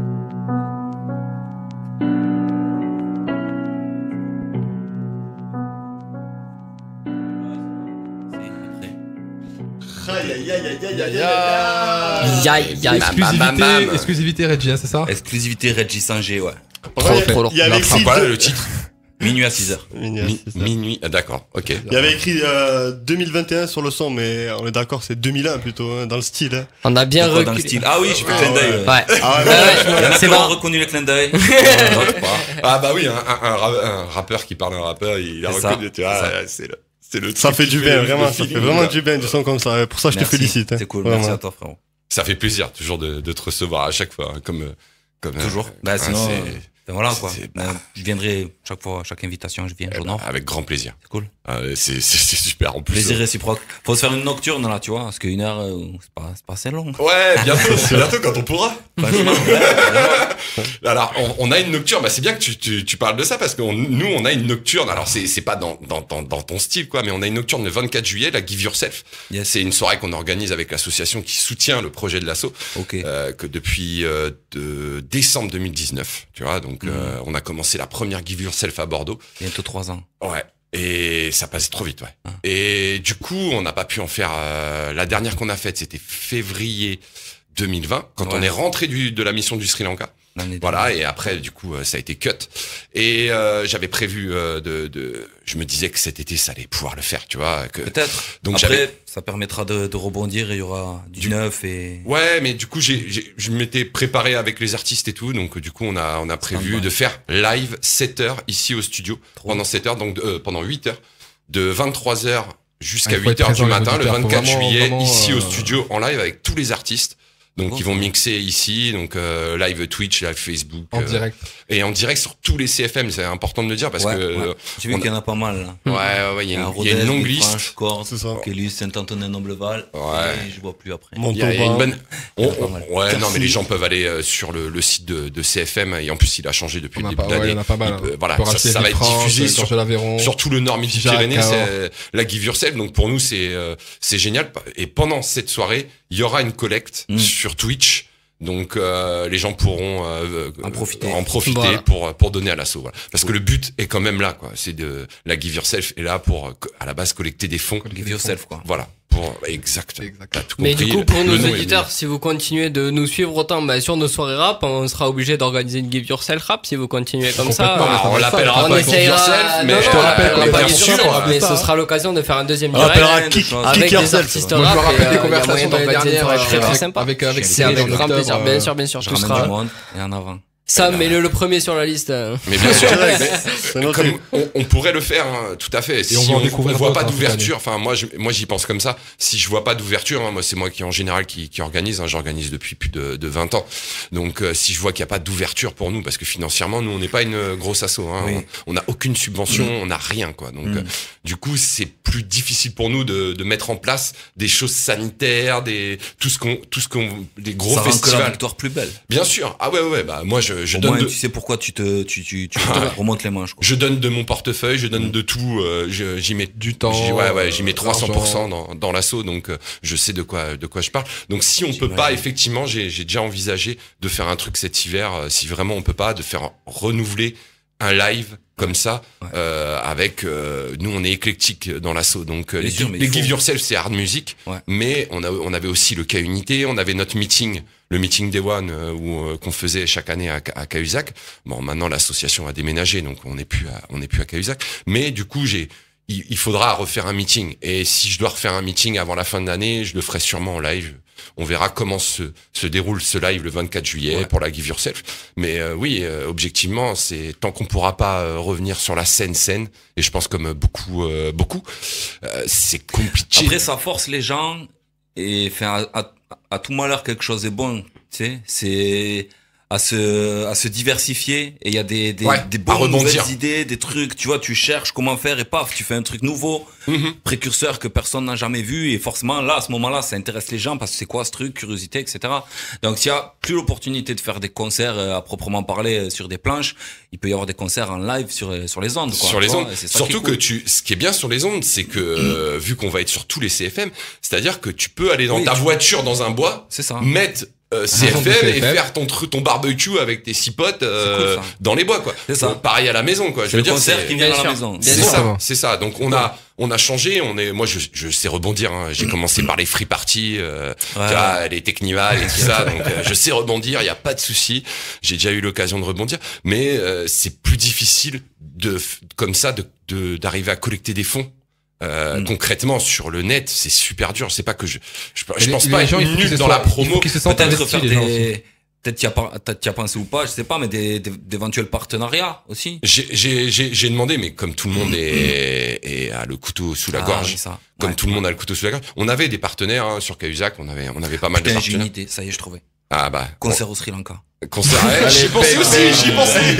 Aïe aïe aïe aïe aïe aïe Aïe, aïe, aïe. Bam, bam, bam. Exclusivité, exclusivité Reggie, hein, c'est ça? Exclusivité Reggie Sanger, ouais. Trop, trop lourd. Il y avait écrit Voilà deux- le titre. Minuit à six heures. Minuit, Mi- c'est ça. Minuit, ah, d'accord, ok. Il y avait écrit euh, deux mille vingt et un sur le son, mais on est d'accord, c'est deux mille un plutôt, hein, dans le style. Hein. On a bien Pourquoi dans le reculé. style. Ah oui, j'ai fait Ah clin d'œil. ouais. ouais. Ouais. Ah ouais, Ouais, ouais, ouais. Il y en a C'est qui ont bon. reconnu le clin d'œil. D'autres pas. Ah bah oui, un, un, un ra- un rappeur qui parle à un rappeur, il a C'est ça, reconnu, tu vois, c'est ça. ouais, c'est le, c'est le Ça truc fait qui du bien, le vraiment, ça feeling, fait vraiment quoi. du bien du son comme ça. Pour ça, je te Merci. félicite. hein. C'est cool, Vraiment. merci à toi, frérot. Ça fait plaisir toujours de, de te recevoir à chaque fois, hein, comme, euh, comme Toujours. euh, Bah, ouais, sinon, c'est- euh, ben voilà quoi. c'est- Ben, je viendrai chaque fois, chaque invitation, je viens, eh ben, j'honore. avec grand plaisir. C'est cool. Euh, c'est c'est- c'est super en plus. Plaisir réciproque. Faut se faire une nocturne là, tu vois, parce qu'une heure, euh, c'est pas, c'est pas assez long. Ouais, bientôt, bientôt quand on pourra. Franchement, ouais, vraiment. Alors, on, on a une nocturne. Bah, c'est bien que tu, tu, tu parles de ça parce que on- nous, on a une nocturne. Alors, c'est c'est pas dans, dans, dans, dans ton style, quoi, mais on a une nocturne le vingt-quatre juillet, la Give Yourself. Yes. C'est une soirée qu'on organise avec l'association qui soutient le projet de l'asso, Ok. euh, que depuis euh, de décembre deux mille dix-neuf, tu vois. Donc, euh, on a commencé la première Give Yourself à Bordeaux. Bientôt trois ans. Ouais. Et ça passait trop vite, ouais. Ah. Et du coup, on n'a pas pu en faire. euh, la dernière qu'on a faite, c'était février deux mille vingt, quand Ouais. on est rentré du, de la mission du Sri Lanka. L'année Voilà, dernière. et après, du coup, euh, ça a été cut. Et euh, j'avais prévu euh, de, de... Je me disais que cet été, ça allait pouvoir le faire, tu vois. Que... Peut-être. Donc j'avais... Après, ça permettra de, de rebondir et il y aura du, Du- neuf et. Ouais, mais du coup, j'ai, j'ai, je m'étais préparé avec les artistes et tout. Donc, du coup, on a, on a prévu Stand-by. de faire live sept heures ici au studio. Trop. Pendant sept heures, donc euh, pendant huit heures. De vingt-trois heures jusqu'à Ah, il faut huit être heures du présent, les matin, le auditeurs, faut vingt-quatre vraiment, juillet, vraiment, ici euh, au studio, en live avec tous les artistes. Donc, Bon, ils vont ça. mixer ici, donc euh, live Twitch, live Facebook. En euh, direct. Et en direct sur tous les C F M, c'est important de le dire parce Ouais, que... ouais. euh, J'ai vu on qu'il y en a pas mal là. Ouais, ouais, ouais, il y a une, il y a Rodez, une longue Villefranche, liste. Corse, C'est ça. Kélus, Saint-Antonin, Nobleval. Ouais. Et je vois plus après. Il y a, il y a une bonne. Il y en On- a pas on- mal. ouais, non, mais les gens peuvent aller euh, sur le, le site de, de C F M et en plus il a changé depuis On le a début pas, de ouais, il l'année. y en a pas mal. Il peut- hein. voilà, On peut ça, racheter ça va être Villefranche, diffusé sur, Georges l'Aveyron. sur tout le nord Figeac, Méditerranée, Cahors. c'est la Give Yourself. Donc pour nous c'est euh, c'est génial. Et pendant cette soirée, il y aura une collecte Mm. sur Twitch. Donc euh, les gens pourront euh, En profiter. en profiter Voilà. pour pour donner à l'asso. Voilà. Parce que le but est quand même là, quoi. C'est de la Give Yourself est là pour euh, à la base collecter des fonds. Give yourself quoi. Voilà. Pour exact. Exact. T'as tout Mais compris, du coup, le- pour le nos nom est auditeurs, si vous continuez de nous suivre autant bah, sur nos soirées rap, on sera obligé d'organiser une Give Yourself rap si vous continuez comme ça. Complètement, Ah, ça on va l'appellera On pas Give essayera. Yourself, mais non, je non, te on rappelle, l'appellera mais pas bien Give sûr, Yourself, on mais ça. ce sera l'occasion de faire un deuxième On l'appellera direct Kick, avec avec Kick des Yourself. artistes Moi, je me rap. rappelle et, des euh, conversations il y a de l'année moyen d'organiser une dernière soirée très très avec, sympa. avec, avec C'est Cyril avec en grand octobre, plaisir, euh, bien sûr, bien sûr. Je Tout ramène du sera. monde et en avant. Sam, ben, mets-le le premier sur la liste. hein. Mais bien sûr, Direct. mais, C'est noté. comme on, on pourrait le faire, hein, tout à fait. Si on on, va en on découvrir voit d'autres, pas hein, d'ouverture, enfin moi, je, moi j'y pense comme ça. Si je vois pas d'ouverture, hein, moi c'est moi qui en général qui, qui organise. Hein, j'organise depuis plus de, de vingt ans. Donc euh, si je vois qu'il y a pas d'ouverture pour nous, parce que financièrement nous on n'est pas une grosse asso, hein, Oui. on n'a aucune subvention, on n'a rien quoi. Donc Mm. euh, du coup c'est plus difficile pour nous de, de mettre en place des choses sanitaires, des tout ce qu'on, tout ce qu'on, des gros Ça rend que la festivals. victoire plus belle. Bien sûr. Ah ouais ouais, ouais bah moi je, je Au donne moins, de, tu sais pourquoi tu te, tu, tu, tu Ouais. remontes les manches, quoi. je donne de mon portefeuille, je donne de tout, euh, je- j'y mets Du temps, j'y- ouais ouais, j'y mets euh, trois cents pour cent l'argent. dans, dans l'assaut, donc euh, je sais de quoi de quoi je parle. Donc si on peut J'imagine. pas, effectivement, j'ai j'ai déjà envisagé de faire un truc cet hiver, euh, si vraiment on peut pas, de faire renouveler un live comme ça, Ouais. euh, avec euh, nous on est éclectique dans l'assaut, donc euh, Bien les, sûr, mais les il faut- Give Yourself c'est hard music, Ouais. mais on a on avait aussi le K Unité, on avait notre meeting, le meeting Day One euh, où euh, qu'on faisait chaque année à, à Cahuzac. Bon maintenant l'association a déménagé, donc on n'est plus à, on n'est plus à Cahuzac, mais du coup j'ai il, il faudra refaire un meeting, et si je dois refaire un meeting avant la fin de l'année, je le ferai sûrement en live. On verra comment se, se déroule ce live le vingt-quatre juillet Ouais. pour la Give Yourself. Mais euh, oui, euh, objectivement, c'est tant qu'on pourra pas euh, revenir sur la scène scène, et je pense comme beaucoup euh, beaucoup, euh, c'est compliqué. Après, ça force les gens et fait à, à, à tout malheur quelque chose est bon. Tu sais, c'est à se à se diversifier, et il y a des des, Ouais, des à bonnes rebondir. nouvelles idées, des trucs. Tu vois, tu cherches comment faire et paf, tu fais un truc nouveau, Mhm. précurseur que personne n'a jamais vu, et forcément là, à ce moment-là, ça intéresse les gens parce que c'est quoi ce truc, curiosité, et cetera. Donc s'il y a plus l'opportunité de faire des concerts euh, à proprement parler euh, sur des planches, il peut y avoir des concerts en live sur euh, sur les ondes, quoi, sur les tu vois, ondes. et c'est ça Surtout qui est cool. que tu, ce qui est bien sur les ondes, c'est que euh, vu qu'on va être sur tous les C F M, c'est-à-dire que tu peux aller dans Oui, ta tu- voiture dans un bois, C'est ça. mettre euh, C F son de M C et F M. faire ton truc, ton barbecue avec tes six potes euh, C'est cool, ça. dans les bois, quoi. C'est ça. Donc, pareil à la maison, quoi. Je C'est veux le dire, concert c'est- qui vient Bien à la sûr. maison. Bien C'est sûr. ça, c'est ça. Donc on a on a changé. On est, moi je je sais rebondir. Hein. J'ai commencé par les free parties, euh, Ouais. tu vois, les technivals et tout ça. Donc euh, je sais rebondir. Il y a pas de souci. J'ai déjà eu l'occasion de rebondir, mais euh, c'est plus difficile de f- comme ça de de- d'arriver à collecter des fonds. Euh, Mm. Concrètement sur le net, c'est super dur. C'est pas que je je, je Mais pense les- pas les être gens, il faut nul qu'ils se dans soient- la il faut promo. qu'ils se sentent Peut-être investis, faire les gens aussi. des, peut-être t'y as, pas- t'as- t'y as pensé ou pas, je sais pas, mais des, des- d'éventuels partenariats aussi. J'ai j'ai j'ai j'ai demandé, mais comme tout le monde est, est a le couteau sous la Ah, gorge. oui, ça. Comme Ouais. tout le monde a le couteau sous la gorge. On avait des partenaires hein, sur Cahuzac, on avait on avait pas mal de Putain, j'ai une partenaires. idée, ça y est, je trouvais. Ah bah Concert au Sri Lanka. concert. Ouais, j'y pensais aussi, j'y pensais.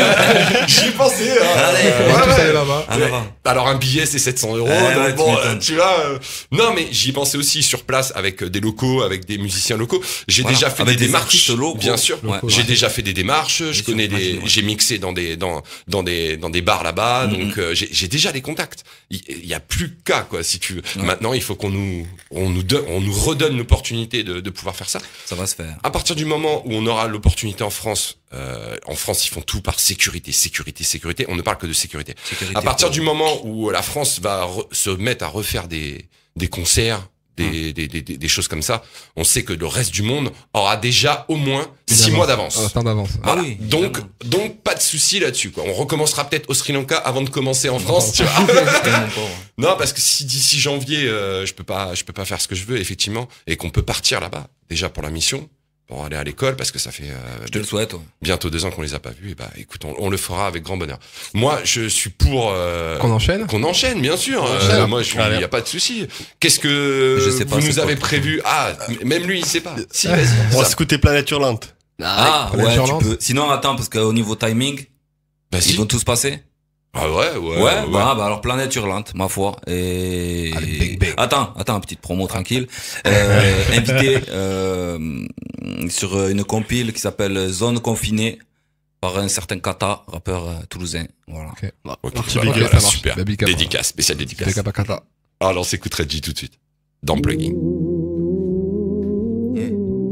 J'y pensais. hein. Allez, Euh, On va ouais, tous ouais. aller là-bas. En avant. Alors un billet c'est sept cents euros. Ouais, donc ouais, tu bon, m'étonnes. euh, tu vois. euh, Non mais j'y pensais aussi sur place avec euh, des locaux, avec des musiciens locaux. J'ai Voilà, déjà fait avec des, des démarches. artistes locaux. Bien sûr. Ouais. J'ai Ouais. déjà fait des démarches. Je sûr, connais des. j'imagine, ouais. J'ai mixé dans des dans dans des dans des bars là-bas. Mhm. Donc euh, j'ai j'ai déjà les contacts. Il il y a plus qu'à quoi si tu veux. Ouais. Maintenant il faut qu'on nous on nous donne on nous redonne l'opportunité de de pouvoir faire ça. Ça va se faire. À partir du moment où on aura l'opportunité en France, euh, en France ils font tout par sécurité, sécurité, sécurité. On ne parle que de sécurité. Sécurité À partir pour- du moment où la France va re- se mettre à refaire des des concerts, des, des, des, des, des choses comme ça, on sait que le reste du monde aura déjà au moins Une six avance. mois d'avance. Un temps d'avance. Ah Voilà. oui, donc évidemment. donc pas de souci là-dessus quoi. On recommencera peut-être au Sri Lanka avant de commencer en France, tu vois. Tellement pas, ouais. Non, parce que si d'ici janvier euh, je peux pas je peux pas faire ce que je veux effectivement, et qu'on peut partir là-bas déjà pour la mission, pour aller à l'école, parce que ça fait euh, Je te le souhaite. Ouais. bientôt deux ans qu'on les a pas vus, et bah écoute, on, on le fera avec grand bonheur. Moi, je suis pour euh, Qu'on enchaîne. qu'on enchaîne, bien sûr. On Euh, enchaîne. moi, il Allez. y a pas de souci. Qu'est-ce que Je sais pas, vous c'est nous quoi avez le prévu? Ah, m- même lui, il sait pas. Si, vas-y. On va Ça- scouter Planète Hurlante. Ah, Planète ouais, tu Hurlante. peux. Sinon, attends, parce qu'au niveau timing, Vas-y. ils vont tous passer. Ah ouais, ouais. Ouais, bah, bah alors Planète Hurlante, ma foi. Et Allez, big, big. attends, attends, petite promo tranquille. Euh, invité euh, sur une compile qui s'appelle Zone Confinée par un certain Kata, rappeur euh, toulousain. Voilà. Ok. Ok, Petit bah, big voilà, up, ça marche. super. Bah, big up. Dédicace, spécial dédicace. Big up à Kata. Alors, on s'écoute Reggie tout de suite. Dans Plugging. Yeah.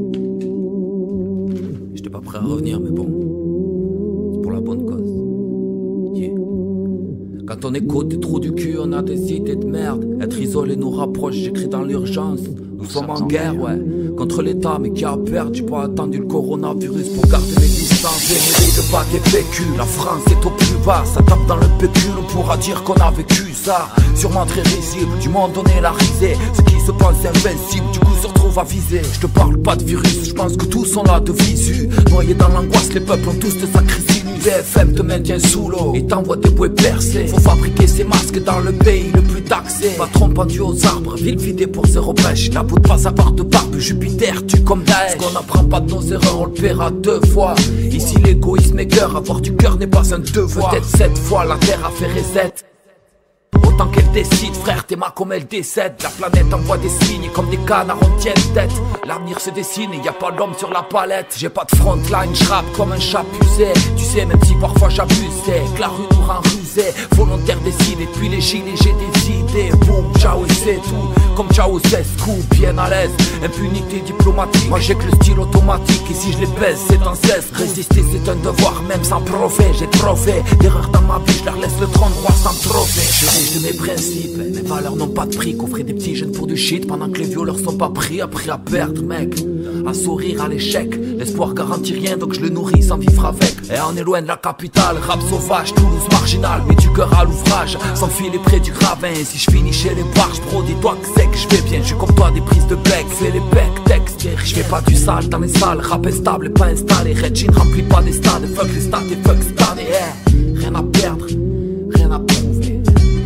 J'étais pas prêt à revenir, mais bon, c'est pour la bonne cause. Yeah. Quand on écoute des trous du cul, on a des idées de merde. Être isolé nous rapproche, j'écris dans l'urgence. Nous sommes en guerre, ouais, contre l'État, mais qui a perdu, pas attendu le coronavirus pour garder les distances. Générique de baguette vécu, la France est au plus pas, ça tape dans le pécule, on pourra dire qu'on a vécu ça. Sûrement très risible, du monde donné la risée. Ce qui se pense invincible, du coup se retrouve à viser. Je te parle pas de virus, je pense que tous sont là de visu. Noyés dans l'angoisse, les peuples ont tous de sacrés sinus. B F M te maintient sous l'eau et t'envoie des bouées percées. Faut fabriquer ces masques dans le pays le plus taxé. Patron pendu aux arbres, ville vidée pour zéro pêche. La peau de passe à part de barbe, Jupiter tue comme Daesh. Ce qu'on n'apprend pas de nos erreurs, on le paiera deux fois. Ici l'égoïsme est cœur, avoir du cœur n'est pas un devoir. Peut-être sept fois la terre a fait reset. Autant qu'elle décide, frère, t'es ma comme elle décède. La planète envoie des signes comme des canards on tient tête. L'avenir se dessine et y a pas d'homme sur la palette. J'ai pas de frontline, j'rappe comme un chat pucé. Tu sais, même si parfois j'abuse, c'est que la rue nous rend rusé. Volontaire décidé, depuis les gilets j'ai décidé. Boum, ciao et c'est tout, comme ciao c'est scoop, bien à l'aise. Impunité diplomatique, moi j'ai que le style automatique. Et si je les pèse, c'est un cesse. Résister c'est un devoir, même sans profet. J'ai trop fait d'erreurs dans ma vie, je leur laisse le trône roi sans trophée. De mes principes, mes valeurs n'ont pas de prix. Coffrer des petits jeunes pour du shit pendant que les violeurs sont pas pris. Appris à perdre, mec, à sourire à l'échec. L'espoir garantit rien donc je le nourris sans vivre avec. Et on est loin de la capitale, rap sauvage, Toulouse marginal. Mais du cœur à l'ouvrage, sans filer près du ravin. Et si je finis chez les barges, bro, dis-toi que c'est que je vais bien. Je suis comme toi, des prises de bec, fais les becs, texte. Je fais pas du sale dans les salles, rap instable et pas installé. Red Jean remplit pas des stades, fuck les stades et fuck cette année. Eh, rien à perdre, rien à prouver.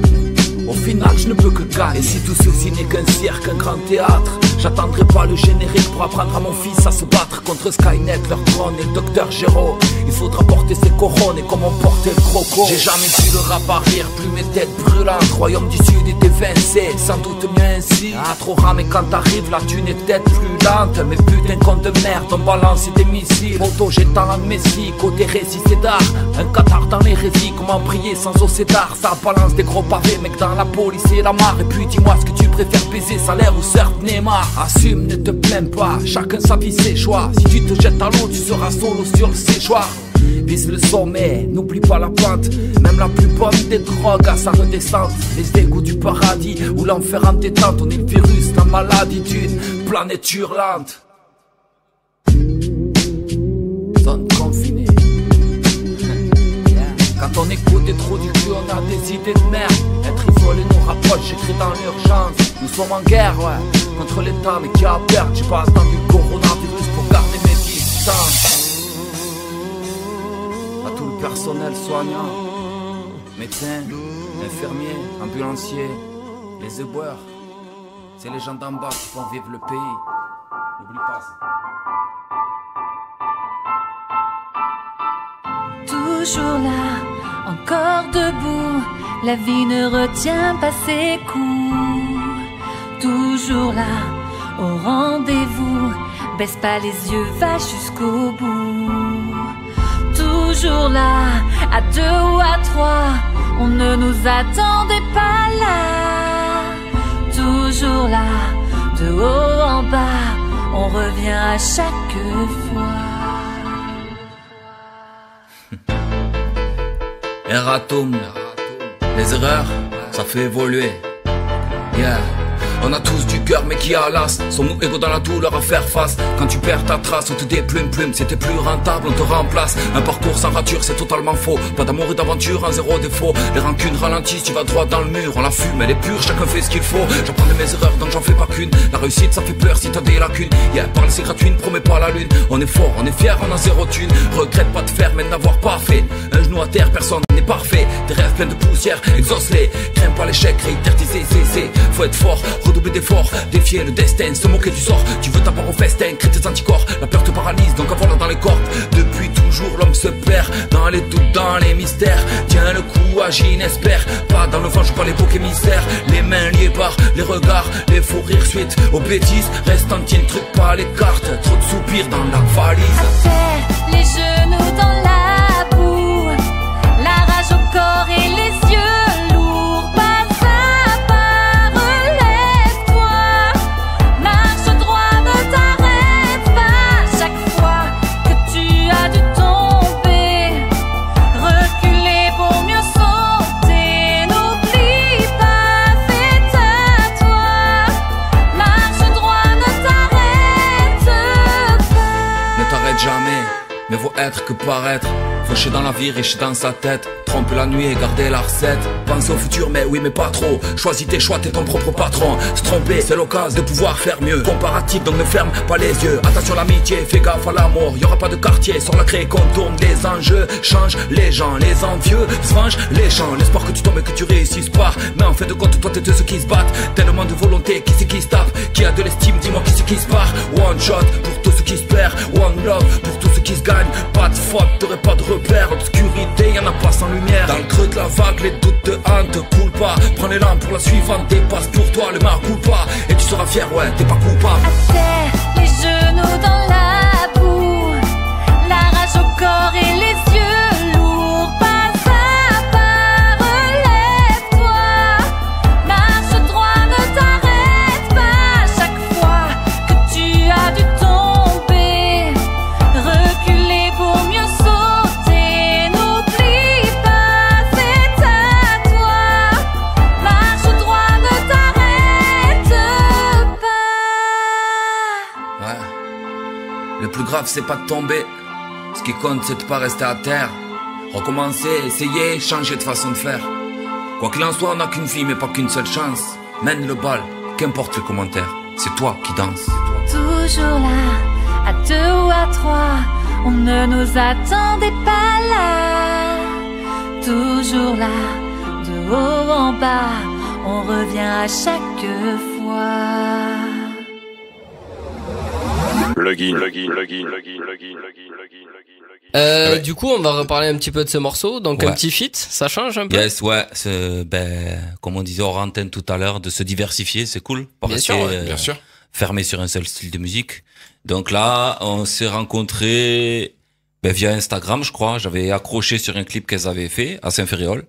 Au final je ne peux que gagner. Et si tout ceci n'est qu'un cirque, un grand théâtre, j'attendrai pas le générique pour apprendre à mon fils à se battre contre Skynet, leur trône et le docteur Géraud. Il faudra porter ses couronnes et comme on portait le croco. J'ai jamais vu le rap à rire, plus mes têtes brûlantes. Royaume du Sud était vincé, sans doute mieux ainsi. Ah, trop ramé quand t'arrives, la thune est peut-être plus lente. Mais putain con de merde, on balance des missiles. Photo j'ai le talent de Messi, côté récit c'est d'art. Un cathare dans l'hérésie, comment prier sans osser d'art. Ça balance des gros pavés, mec dans la police et la mare. Et puis dis-moi ce que tu préfères baiser, salaire ou surf Neymar. Assume, ne te plains pas, chacun sa vie ses choix. Si tu te jettes à l'eau, tu seras solo sur le séchoir. Vise le sommet, n'oublie pas la pente. Même la plus bonne des drogues à sa redescente. Les égouts du paradis ou l'enfer en détente. On est le virus, la maladie d'une planète hurlante. Zone confinée. Quand on écoute des trous du cul, on a des idées de merde. Être isolé nous rapproche, j'écris dans l'urgence. Nous sommes en guerre, ouais, contre l'État, mais qui a peur. J'ai pas attendu le coronavirus pour garder mes distances. À tout le personnel soignant, médecins, infirmiers, ambulanciers, les éboueurs, c'est les gens d'en bas qui font vivre le pays. N'oublie pas ça. Toujours là, encore debout, la vie ne retient pas ses coups. Toujours là, au rendez-vous, baisse pas les yeux, va jusqu'au bout. Toujours là, à deux ou à trois, on ne nous attendait pas là. Toujours là, de haut en bas, on revient à chaque fois. Erratum, les erreurs, ça fait évoluer. Yeah. On a tous du cœur mais qui a l'as. Sommes-nous égaux dans la douleur à faire face? Quand tu perds ta trace, on te déplume plume. C'était plus rentable, on te remplace. Un parcours sans rature, c'est totalement faux. Pas d'amour et d'aventure, un zéro défaut. Les rancunes ralentissent, tu vas droit dans le mur. On la fume, elle est pure, chacun fait ce qu'il faut. J'apprends de mes erreurs donc j'en fais pas qu'une. La réussite ça fait peur si t'as des lacunes. Yeah, parler c'est gratuit, ne promets pas la lune. On est fort, on est fier, on a zéro thune. Regrette pas de faire mais de n'avoir pas fait. Un genou à terre, personne n'est parfait. Des rêves pleins de poussière, exauce-les. Crains pas l'échec, réitère tes essais. Faut être fort, redoubler d'efforts, défier le destin, se moquer du sort. Tu veux ta part au festin, crée tes anticorps. La peur te paralyse, donc avale dans les cordes. Depuis toujours l'homme se perd dans les doutes, dans les mystères. Tiens le coup, agis, n'espère pas dans le vent, joue pas les boucs émissaires. Les mains liées par les regards, les faux rires suite aux bêtises. Reste en tienne, truc pas les cartes. Trop de soupirs dans la valise. À terre, les genoux dans la boue, la rage au corps et les yeux. Mais vaut être que paraître. Fauché dans la vie, riche dans sa tête. Trompe la nuit et garder la recette. Pense au futur, mais oui, mais pas trop. Choisis tes choix, t'es ton propre patron. Se tromper, c'est l'occasion de pouvoir faire mieux. Comparatif, donc ne ferme pas les yeux. Attention l'amitié, fais gaffe à l'amour. Y'aura pas de quartier, sur la craie, contourne les enjeux. Change les gens, les envieux se vengent les champs. L'espoir que tu tombes et que tu réussisses pas. Mais en fait de compte, toi t'es de ceux qui se battent. Tellement de volonté, qui c'est qui se tape? Qui a de l'estime, dis-moi qui c'est qui se part. One shot pour tous ceux qui se perdent. One love pour tous ceux qui se gagnent. Pas de faute, t'aurais pas de repère. Obscurité, y'en a pas sans lumière. Dans le creux de la vague, les doutes te hantent. Coule pas, prends les lampes pour la suivante. Dépasse pour toi, le mar coule pas. Et tu seras fier, ouais, t'es pas coupable. À terre, les genoux dans la boue, la rage au corps et les yeux lourds. Pas à pas, relève-toi. Marche droit, ne t'arrête pas. Chaque fois que tu as dû tomber, reculer pour mieux sauter. N'oublie pas, c'est à toi. Marche droit, ne t'arrête pas. Ouais. Le plus grave, c'est pas de tomber. Ce qui compte, c'est de pas rester à terre. Recommencer, essayer, changer de façon de faire. Quoi qu'il en soit, on n'a qu'une vie, mais pas qu'une seule chance. Mène le bal, qu'importe le commentaire. C'est toi qui danses. Toujours là, à deux ou à trois, on ne nous attendait pas là. Toujours là, de haut en bas, on revient à chaque fois. Plugin, plugin, plugin, plugin, plugin, plugin, plugin, plugin. Euh, Ouais. Du coup, on va reparler un petit peu de ce morceau. Donc, Ouais. un petit feat, ça change un peu. Yes, ouais, c'est, ben, comme on disait hors antenne tout à l'heure, de se diversifier, c'est cool. Pas Bien rester, sûr, ouais. euh, Bien sûr. fermé sur un seul style de musique. Donc là, on s'est rencontrés ben, via Instagram, je crois. J'avais accroché sur un clip qu'elles avaient fait à Saint-Ferréol.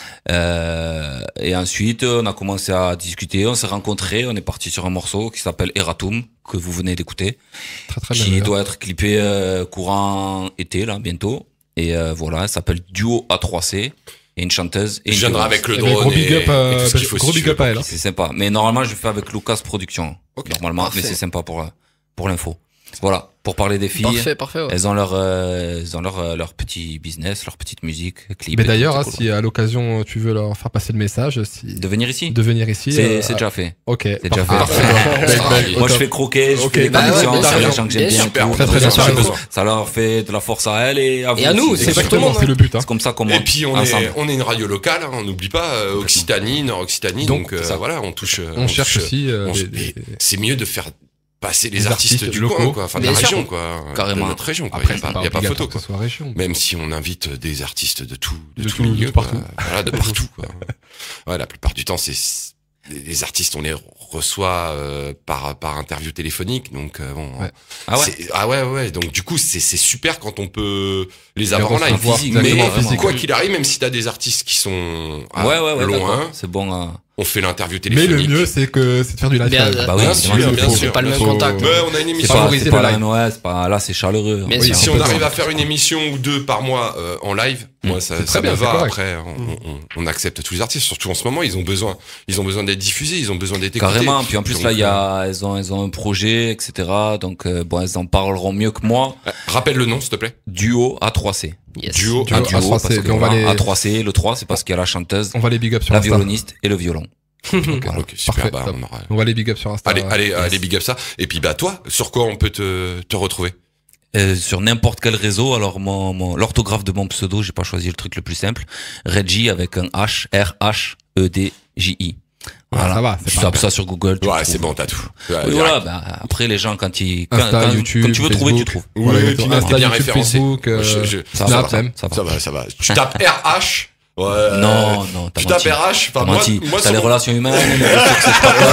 Euh, et ensuite, on a commencé à discuter, on s'est rencontrés, on est parti sur un morceau qui s'appelle Eratum, que vous venez d'écouter, Très très bien. qui d'ailleurs. doit être clippé euh, courant été, là, bientôt. Et euh, voilà, ça s'appelle Duo A trois C. Et une chanteuse. Et Je une viendrai chorus. avec le Eh ben, drone gros big et, up à- et tout ce qu'il faut gros si big tu veux. up à elle, hein. C'est sympa. Mais normalement, je fais avec Lucas Production. Ok, Normalement, parfait. mais c'est sympa pour, euh, pour l'info. Voilà. Pour parler des filles. Parfait, parfait. Ouais. Elles ont leur, euh, elles ont leur, euh, leur petit business, leur petite musique, clip. Mais et d'ailleurs, tout, hein, c'est cool. si à l'occasion tu veux leur faire passer le message, si De venir ici? de venir ici, C'est, euh, c'est déjà fait. ok, déjà parfait. fait. Parfait. Parfait. Belle, belle, Moi, au je top. fais croquer, je Ok. fais des Bah ouais, connexions, bien ça, sûr. les gens que j'aime Bien bien. sûr. tout. Très, très bien, ça, très bien. ça leur fait de la force à elles et à vous. Et à nous, aussi. c'est pour tout le Exactement, monde. c'est le but. Hein. C'est comme ça qu'on Et monte puis on ensemble. est on est une radio locale, hein, on n'oublie pas euh, Occitanie, Nord-Occitanie, Donc, donc, euh, ça. voilà, on touche. euh, On cherche touche, aussi euh, on- des- mais des- c'est mieux de faire passer les des artistes, artistes du locaux. coin, quoi, enfin de la Bien sûr. région, quoi, Carrément. de notre région, quoi. Après, Il y a c'est pas, il y a pas obligatoire photo, que quoi. ce soit région. Même si on invite des artistes de tout, de, De tout tout- milieu, de quoi. partout. Voilà, de partout, quoi. Ouais, la plupart du temps, c'est les les artistes, on les reçoit euh, par par interview téléphonique, donc euh, bon. Ouais. Ah ouais? c'est- ah ouais, ouais. Donc du coup, c'est c'est super quand on peut les avoir en recevoir live. physique, Mais exactement, physique. quoi qu'il arrive, même si t'as des artistes qui sont à Ouais, ouais, ouais, loin, d'accord. C'est bon, euh, on fait l'interview Mais le téléphonique. mieux, c'est que c'est de faire du live. Bien, live. bah oui, bien évidemment, sûr, il bien faut- sûr. C'est pas le même Faut- contact. Ouais, on a une C'est émission. pas, favoriser c'est le pas la live. même, ouais, c'est pas, là, c'est chaleureux. Bien Ouais, sûr. c'est Si un on peu arrive ça. à faire une émission ou deux par mois euh, en live, moi ça, C'est ça très me bien, c'est va. correct. Après, on, on, on accepte tous les artistes. Surtout en ce moment, ils ont besoin, ils ont besoin d'être diffusés, ils ont besoin d'être écoutés. Carrément. Puis en plus, Donc, là, il y euh, a, elles ont, elles ont un projet, et cetera. Donc, euh, bon, elles en parleront mieux que moi. euh, rappelle le nom, s'il te plaît. Duo A trois C. Yes. Duo. Duo Un A duo, trois parce C, que on va voilà, les- A trois C, le trois, c'est parce qu'il y a la chanteuse, On va les big up sur la Insta. violoniste et le violon. Voilà. Ok, super. Parfait, Bah, top. on aura- On va les big up sur Insta. Allez, allez, yes. allez, big up ça. Et puis bah toi, sur quoi on peut te te retrouver? Euh, sur n'importe quel réseau. Alors, mon, mon, l'orthographe de mon pseudo, j'ai pas choisi le truc le plus simple. Reggie avec un H, R H E D J I. Ah, ça va, c'est Tu pas tapes mal. ça sur Google. tu Ouais, le c'est trouves. bon, t'as tout. Ouais, Oui, direct. voilà, bah, après, les gens, quand ils, quand, Insta, quand, YouTube, quand tu veux trouver, tu Facebook. trouves. Oui, Voilà, et exactement. puis Insta, t'es bien YouTube, référencé. Facebook, euh, Je- je- Ça Snap, va, même. ça va. Ça va, ça va. Tu tapes R H. Ouais. Non, non, t'as Tu tapes menti. R H. T'as Enfin, moi, menti. moi, T'as sur les mon- relations humaines, les trucs, c'est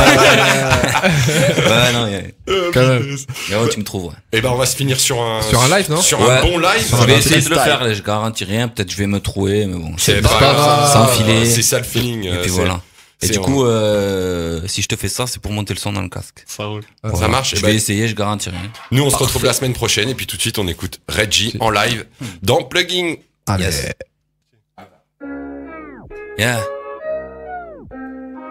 pas quoi. Ouais, non, yeah. Euh, Quand même. Mais ouais, tu me trouves, ouais. Eh ben, on va se finir sur un Sur un live, non Sur Ouais. un bon live. Je vais un essayer de le freestyle. faire, là, je garantis rien. Peut-être je vais me trouver, mais bon. C'est pas pas grave. grave. Sans filer. C'est ça le feeling. Et euh, puis c'est- voilà. Et c'est du en- coup, euh, si je te fais ça, c'est pour monter le son dans le casque. Ça roule. Ah, ça marche. Je Eh vais ben, essayer, je garantis rien. nous, on se retrouve la semaine prochaine et puis tout de suite, on écoute Reggie en live dans Plugging. Allez. Yes. Yeah.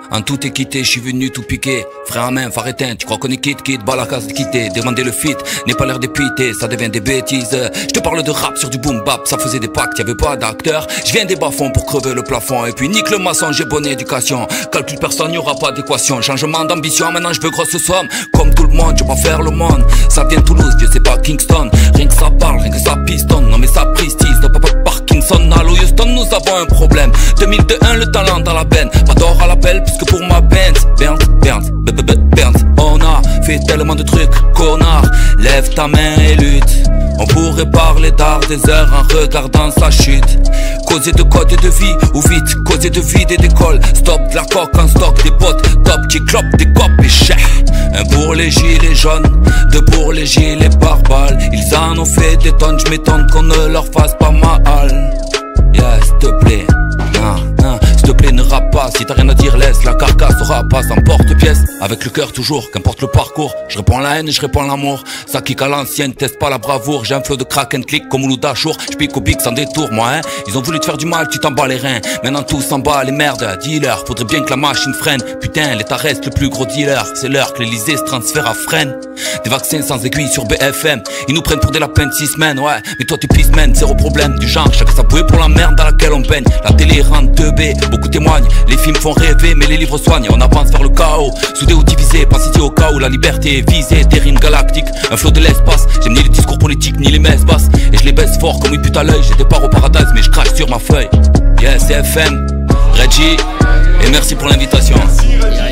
En toute équité, je suis venu tout piquer. Frère à main, phare éteint, tu crois qu'on est quitte, quitte, bas la case de quitter. Demander le feat, n'est pas l'air dépité, ça devient des bêtises. Je te parle de rap sur du boom bap, ça faisait des pactes, y'avait pas d'acteur. Je viens des bas-fonds pour crever le plafond. Et puis nique le maçon, j'ai bonne éducation. Calcul personne, y'aura pas d'équation. Changement d'ambition, maintenant je veux grosse somme. Comme tout le monde, je vais pas faire le monde. Ça vient de Toulouse, je sais pas Kingston. Rien que ça parle, rien que ça pistonne. Non mais ça pristise, de papa Parkinson. Allô Houston, nous avons un problème. deux mille un, le talent dans la benne. Pas d'or à l'appel, puisque pour ma Benz, Benz, Benz, Benz. On a fait tellement de trucs, connard. Lève ta main et lutte. On pourrait parler d'art des heures en regardant sa chute. Causer de code et de vie, ou vite, causer de vide et d'école. Stop de la coque en stock, des potes, top qui clopent, des copes et chais. Un pour les gilets jaunes, deux pour les gilets pare-balles. Ils en ont fait des tonnes, je m'étonne qu'on ne leur fasse pas mal. Yeah, s'il te plaît, non, non, s'il te plaît ne rappe pas. Si t'as rien à dire laisse la carcasse au rapace en porte-pièce. Avec le cœur toujours, qu'importe le parcours. Je réponds la haine et je réponds l'amour. Ça kick à l'ancienne, teste pas la bravoure. J'ai un flow de crack and click comme Mouloud Achour. Je pique au bic sans détour moi hein. Ils ont voulu te faire du mal, tu t'en bats les reins. Maintenant tout s'en bat les merdes, dealer. Faudrait bien que la machine freine. Putain l'état reste le plus gros dealer. C'est l'heure que l'Elysée se transfère à freine. Des vaccins sans aiguille sur B F M. Ils nous prennent pour des lapins de six semaines, ouais. Mais toi tu pisses man, zéro problème. Du genre, chacun sa bouée pour la merde dans laquelle on baigne. La télé rentre deux B, beaucoup témoignent. Les films font rêver, mais les livres soignent. On avance vers le chaos, soudé ou divisé. Pense ici au cas où la liberté est visée. Des rimes galactiques, un flot de l'espace. J'aime ni les discours politiques, ni les messes basses. Et je les baisse fort comme une pute à l'œil. J'ai des parts au paradise, mais je crache sur ma feuille. Yeah, C F M, Reggie. Et merci pour l'invitation. Merci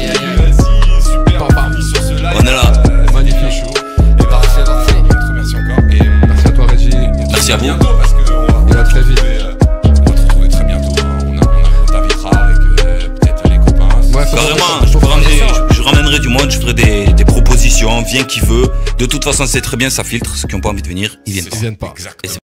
super. On est là. Magnifique show. Et parfait, parfait. Merci encore. Et merci à toi, Reggie. Merci à vous. Parce que on va très vite. On va te retrouver très bientôt. On, a, on, a, on t'invitera avec euh, peut-être les copains. Ouais, carrément. Je, ramener, je, je ramènerai du monde. Je ferai des, des propositions. Viens qui veut. De toute façon, c'est très bien. Ça filtre. Ceux qui n'ont pas envie de venir, ils viennent pas. Ils viennent pas. Exactement.